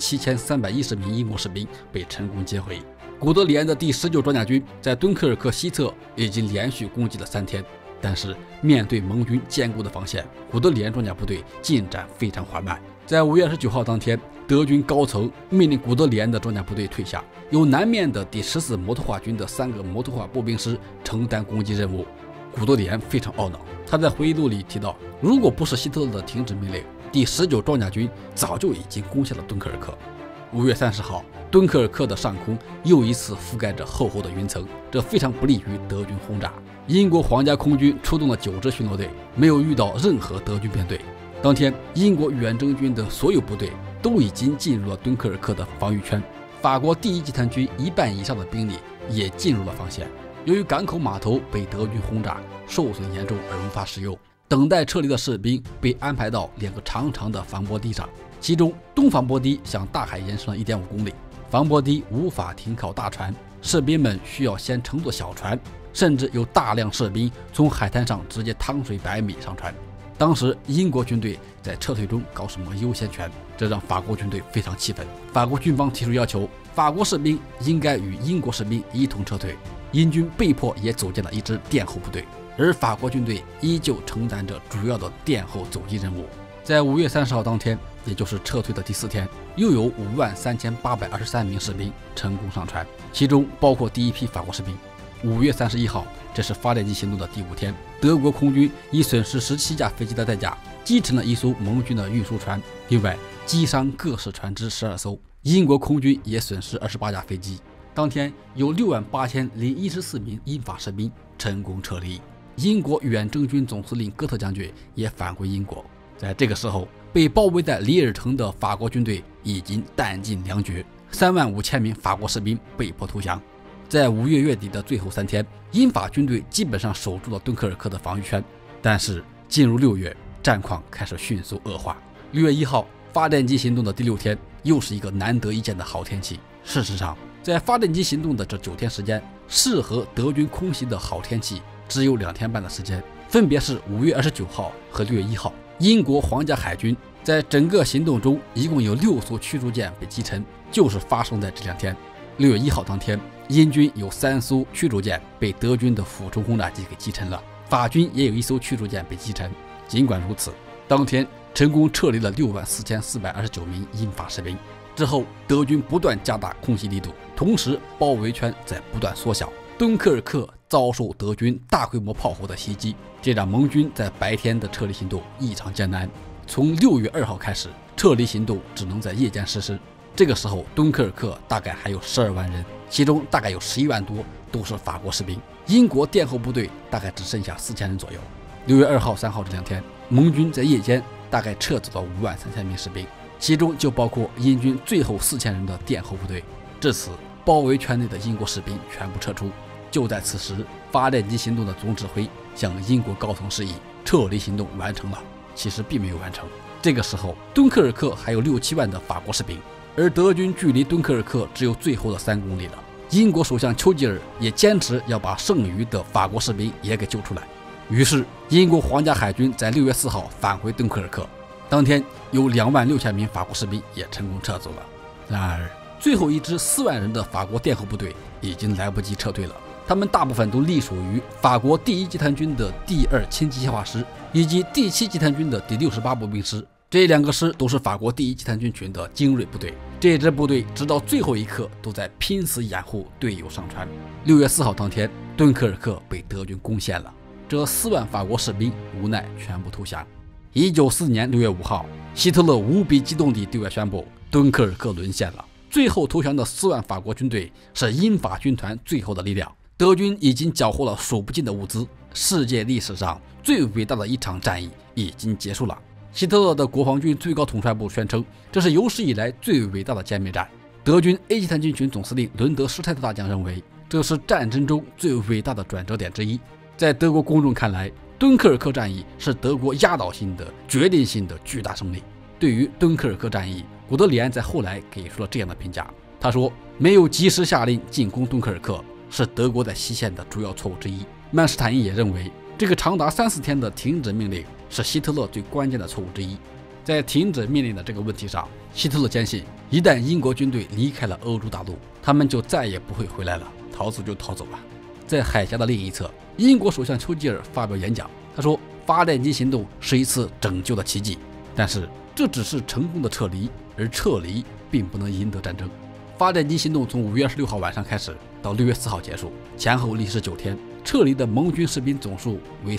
47310名英国士兵被成功接回。古德里安的第19装甲军在敦刻尔克西侧已经连续攻击了3天，但是面对盟军坚固的防线，古德里安装甲部队进展非常缓慢。在5月29号当天，德军高层命令古德里安的装甲部队退下，由南面的第14摩托化军的3个摩托化步兵师承担攻击任务。古德里安非常懊恼，他在回忆录里提到，如果不是希特勒的停止命令，第19装甲军早就已经攻下了敦刻尔克。5月30号，敦刻尔克的上空又一次覆盖着厚厚的云层，这非常不利于德军轰炸。英国皇家空军出动了9支巡逻队，没有遇到任何德军编队。当天，英国远征军的所有部队都已经进入了敦刻尔克的防御圈，法国第1集团军1半以上的兵力也进入了防线。由于港口码头被德军轰炸，受损严重而无法使用，等待撤离的士兵被安排到2个长长的防波堤上，其中东防波堤向大海延伸了1.5公里，防波堤无法停靠大船，士兵们需要先乘坐小船，甚至有大量士兵从海滩上直接趟水100米上船。当时英国军队在撤退中搞什么优先权，这让法国军队非常气愤。法国军方提出要求，法国士兵应该与英国士兵一同撤退。英军被迫也组建了一支殿后部队，而法国军队依旧承担着主要的殿后阻击任务。在5月30号当天，也就是撤退的第4天，又有53823名士兵成功上船，其中包括第一批法国士兵。5月31号，这是发电机行动的第5天，德国空军以损失17架飞机的代价击沉了一艘盟军的运输船，另外击伤各式船只12艘。英国空军也损失28架飞机。当天有68014名英法士兵成功撤离。英国远征军总司令哥特将军也返回英国。在这个时候，被包围在里尔城的法国军队已经弹尽粮绝，35000名法国士兵被迫投降。在5月月底的最后3天，英法军队基本上守住了敦刻尔克的防御圈。但是进入6月，战况开始迅速恶化。6月1号，发电机行动的第6天，又是一个难得一见的好天气。事实上，在发电机行动的这9天时间，适合德军空袭的好天气只有2天半的时间，分别是5月29号和6月1号。英国皇家海军在整个行动中一共有6艘驱逐舰被击沉，就是发生在这2天。6月1号当天，英军有3艘驱逐舰被德军的俯冲轰炸机给击沉了，法军也有1艘驱逐舰被击沉。尽管如此，当天成功撤离了64429名英法士兵。之后，德军不断加大空袭力度，同时包围圈在不断缩小。敦刻尔克遭受德军大规模炮火的袭击，这让盟军在白天的撤离行动异常艰难。从6月2号开始，撤离行动只能在夜间实施。这个时候，敦刻尔克大概还有12万人，其中大概有11万多都是法国士兵，英国殿后部队大概只剩下4000人左右。6月2号、3号这2天，盟军在夜间大概撤走了53000名士兵，其中就包括英军最后4000人的殿后部队。至此，包围圈内的英国士兵全部撤出。就在此时，发电机行动的总指挥向英国高层示意，撤离行动完成了。其实并没有完成。这个时候，敦刻尔克还有6-7万的法国士兵，而德军距离敦刻尔克只有最后的3公里了。英国首相丘吉尔也坚持要把剩余的法国士兵也给救出来。于是，英国皇家海军在6月4号返回敦刻尔克。当天有26000名法国士兵也成功撤走了。然而，最后一支4万人的法国殿后部队已经来不及撤退了。他们大部分都隶属于法国第1集团军的第2轻机械化师以及第7集团军的第68步兵师，这2个师都是法国第1集团军群的精锐部队。这支部队直到最后一刻都在拼死掩护队友上船。6月4号当天， 敦刻尔克被德军攻陷了，这4万法国士兵无奈全部投降。1944年6月5号，希特勒无比激动地对外宣布敦刻尔克沦陷了。最后投降的4万法国军队是英法军团最后的力量。德军已经缴获了数不尽的物资，世界历史上最伟大的一场战役已经结束了。希特勒的国防军最高统帅部宣称，这是有史以来最伟大的歼灭战。德军 A 级团军群总司令伦德施泰特大将认为，这是战争中最伟大的转折点之一。在德国公众看来，敦刻尔克战役是德国压倒性的、决定性的巨大胜利。对于敦刻尔克战役，古德里安在后来给出了这样的评价，他说：“没有及时下令进攻敦刻尔克，是德国在西线的主要错误之一。”曼施坦因也认为，这个长达3-4天的停止命令是希特勒最关键的错误之一。在停止命令的这个问题上，希特勒坚信，一旦英国军队离开了欧洲大陆，他们就再也不会回来了，逃走就逃走吧。在海峡的另一侧，英国首相丘吉尔发表演讲，他说：“发电机行动是一次拯救的奇迹，但是这只是成功的撤离，而撤离并不能赢得战争。”发电机行动从5月26号晚上开始，到6月4号结束，前后历时9天。撤离的盟军士兵总数为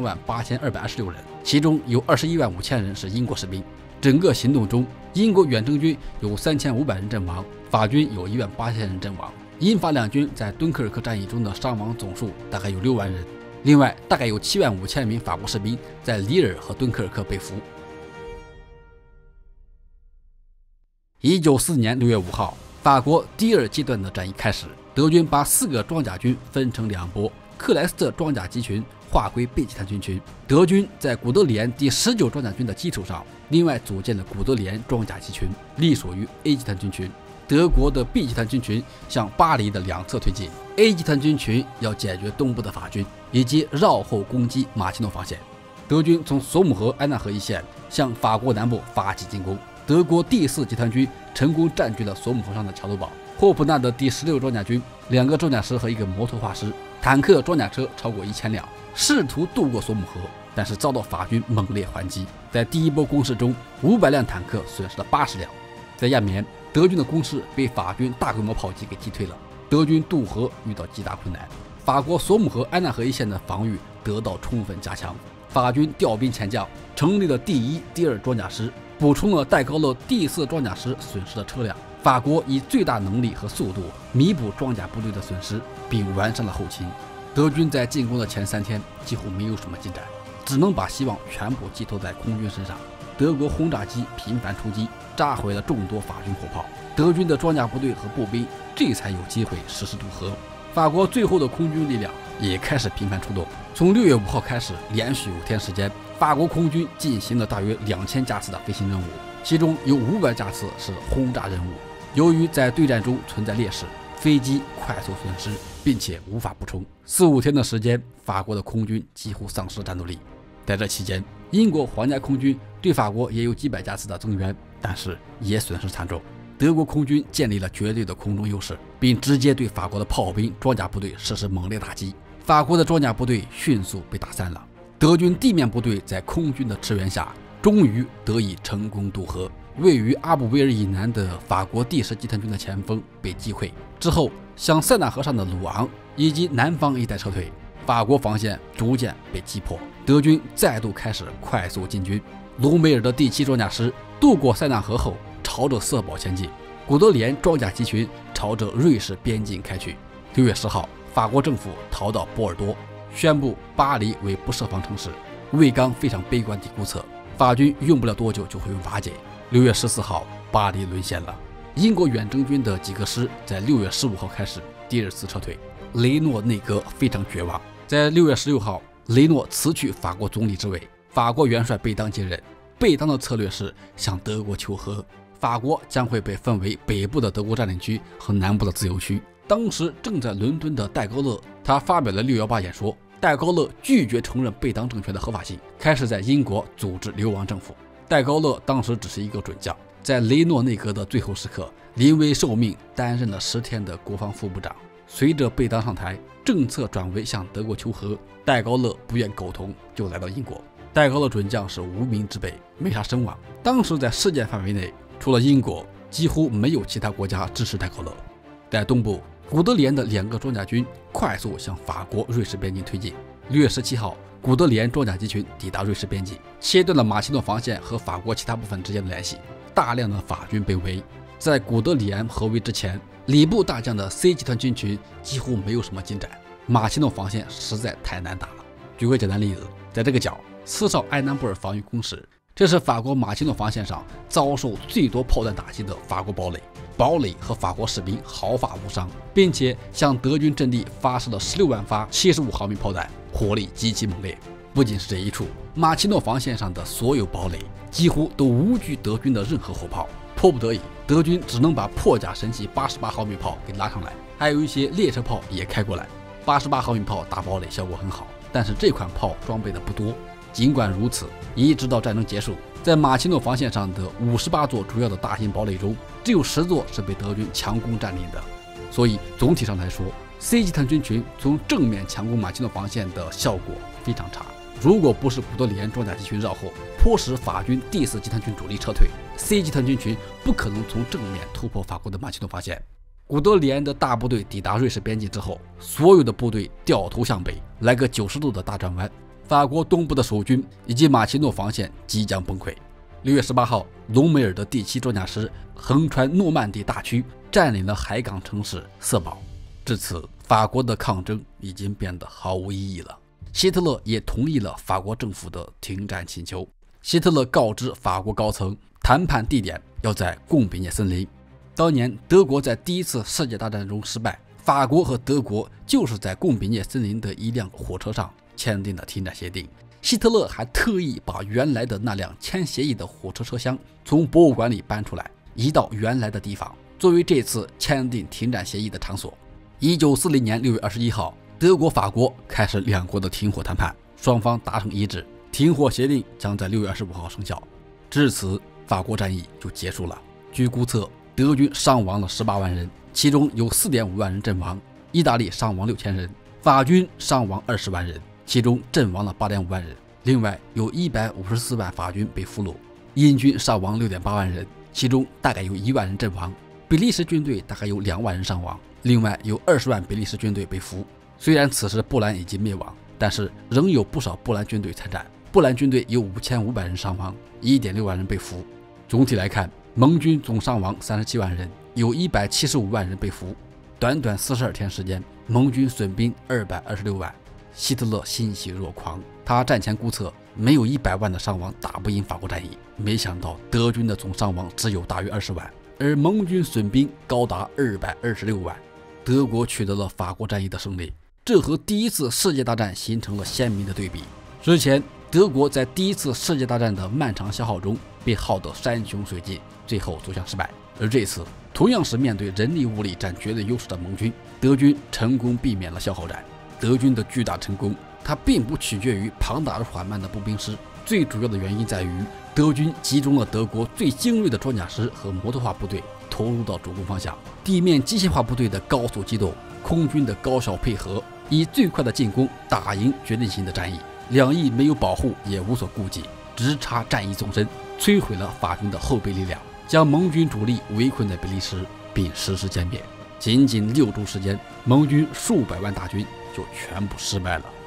338226人，其中有215000人是英国士兵。整个行动中，英国远征军有3500人阵亡，法军有18000人阵亡。英法两军在敦刻尔克战役中的伤亡总数大概有6万人，另外大概有75000名法国士兵在里尔和敦刻尔克被俘。1944年6月5号，法国第2阶段的战役开始，德军把4个装甲军分成2波，克莱斯特装甲集群划归 B 级团军群。德军在古德里安第19装甲军的基础上，另外组建了古德里安装甲集群，隶属于 A 级团军群。德国的 B 级团军群向巴黎的2侧推进 ，A 级团军群要解决东部的法军，以及绕后攻击马奇诺防线。德军从索姆河、埃纳河一线向法国南部发起进攻。德国第4集团军成功占据了索姆河上的桥头堡。霍普纳的第16装甲军2个装甲师和1个摩托化师，坦克装甲车超过1000辆，试图渡过索姆河，但是遭到法军猛烈还击。在第1波攻势中，500辆坦克损失了80辆。在亚眠，德军的攻势被法军大规模炮击给击退了，德军渡河遇到极大困难。法国索姆河、埃纳河一线的防御得到充分加强，法军调兵遣将，成立了第1、第2装甲师，补充了戴高乐第4装甲师损失的车辆。法国以最大能力和速度弥补装甲部队的损失，并完善了后勤。德军在进攻的前3天几乎没有什么进展，只能把希望全部寄托在空军身上。德国轰炸机频繁出击，炸毁了众多法军火炮，德军的装甲部队和步兵这才有机会实施渡河。法国最后的空军力量也开始频繁出动。从6月5号开始，连续5天时间，法国空军进行了大约2000架次的飞行任务，其中有500架次是轰炸任务。由于在对战中存在劣势，飞机快速损失，并且无法补充。4-5天的时间，法国的空军几乎丧失了战斗力。在这期间，英国皇家空军对法国也有几百架次的增援，但是也损失惨重。德国空军建立了绝对的空中优势，并直接对法国的炮兵、装甲部队实施猛烈打击。法国的装甲部队迅速被打散了。德军地面部队在空军的支援下，终于得以成功渡河。位于阿布维尔以南的法国第10集团军的前锋被击溃之后，向塞纳河上的鲁昂以及南方一带撤退，法国防线逐渐被击破。德军再度开始快速进军。卢梅尔的第7装甲师渡过塞纳河后，朝着瑟堡前进。古德里安装甲集群朝着瑞士边境开去。6月10号，法国政府逃到波尔多，宣布巴黎为不设防城市。魏刚非常悲观地估测，法军用不了多久就会瓦解。6月14号，巴黎沦陷了。英国远征军的几个师在6月15号开始第2次撤退。雷诺内阁非常绝望。在6月16号，雷诺辞去法国总理之位，法国元帅贝当接任。贝当的策略是向德国求和，法国将会被分为北部的德国占领区和南部的自由区。当时正在伦敦的戴高乐，他发表了618演说。戴高乐拒绝承认贝当政权的合法性，开始在英国组织流亡政府。戴高乐当时只是一个准将，在雷诺内阁的最后时刻临危受命，担任了10天的国防副部长。随着贝当上台，政策转为向德国求和，戴高乐不愿苟同，就来到英国。戴高乐准将是无名之辈，没啥声望。当时在世界范围内，除了英国，几乎没有其他国家支持戴高乐。在东部， 古德里安的2个装甲军快速向法国、瑞士边境推进。6月17号，古德里安装甲集群抵达瑞士边境，切断了马其顿防线和法国其他部分之间的联系。大量的法军被围。在古德里安合围之前，礼部大将的 C 集团军群几乎没有什么进展。马其顿防线实在太难打了。举个简单例子，在这个角，4哨埃南布尔防御工事，这是法国马其顿防线上遭受最多炮弹打击的法国堡垒。堡垒和法国士兵毫发无伤，并且向德军阵地发射了16万发75毫米炮弹，火力极其猛烈。不仅是这一处，马其顿防线上的所有堡垒几乎都无惧德军的任何火炮。迫不得已，德军只能把破甲神器88毫米炮给拉上来，还有一些列车炮也开过来。88毫米炮打堡垒效果很好，但是这款炮装备的不多。尽管如此，一直到战争结束，在马其顿防线上的58座主要的大型堡垒中，只有10座是被德军强攻占领的。所以总体上来说， C 集团军群从正面强攻马其顿防线的效果非常差。如果不是古德里安装甲集群绕后，迫使法军第4集团军主力撤退， C 集团军群不可能从正面突破法国的马其顿防线。古德里安的大部队抵达瑞士边境之后，所有的部队掉头向北，来个90度的大转弯。法国东部的守军以及马其顿防线即将崩溃。6月18号，隆美尔的第7装甲师横穿诺曼底大区，占领了海港城市瑟堡。至此，法国的抗争已经变得毫无意义了。希特勒也同意了法国政府的停战请求。希特勒告知法国高层，谈判地点要在贡比涅森林。当年德国在第1次世界大战中失败，法国和德国就是在贡比涅森林的一辆火车上签订的停战协定。希特勒还特意把原来的那辆签协议的火车车厢从博物馆里搬出来，移到原来的地方，作为这次签订停战协议的场所。1940年6月21号，德国、法国开始2国的停火谈判，双方达成一致，停火协定将在6月25号生效。至此，法国战役就结束了。据估测，德军伤亡了18万人，其中有 4.5 万人阵亡；意大利伤亡6000人，法军伤亡20万人，其中阵亡了 8.5 万人。另外有154万法军被俘虏，英军伤亡 6.8 万人，其中大概有1万人阵亡。比利时军队大概有2万人伤亡，另外有20万比利时军队被俘。虽然此时波兰已经灭亡，但是仍有不少波兰军队参战。波兰军队有5500人伤亡， 1.6 万人被俘。总体来看，盟军总伤亡37万人，有175万人被俘。短短42天时间，盟军损兵226万。希特勒欣喜若狂，他战前估测没有100万的伤亡打不赢法国战役，没想到德军的总伤亡只有大约20万，而盟军损兵高达226万。德国取得了法国战役的胜利，这和第1次世界大战形成了鲜明的对比。之前德国在第1次世界大战的漫长消耗中被耗得山穷水尽，最后走向失败。而这次同样是面对人力物力占绝对优势的盟军，德军成功避免了消耗战。德军的巨大成功，它并不取决于庞大而缓慢的步兵师，最主要的原因在于德军集中了德国最精锐的装甲师和摩托化部队投入到主攻方向，地面机械化部队的高速机动，空军的高效配合，以最快的进攻打赢决定性的战役。两翼没有保护也无所顾忌，直插战役纵深，摧毁了法军的后备力量，将盟军主力围困在比利时，并实施歼灭。仅仅6周时间，盟军数百万大军就全部失败了。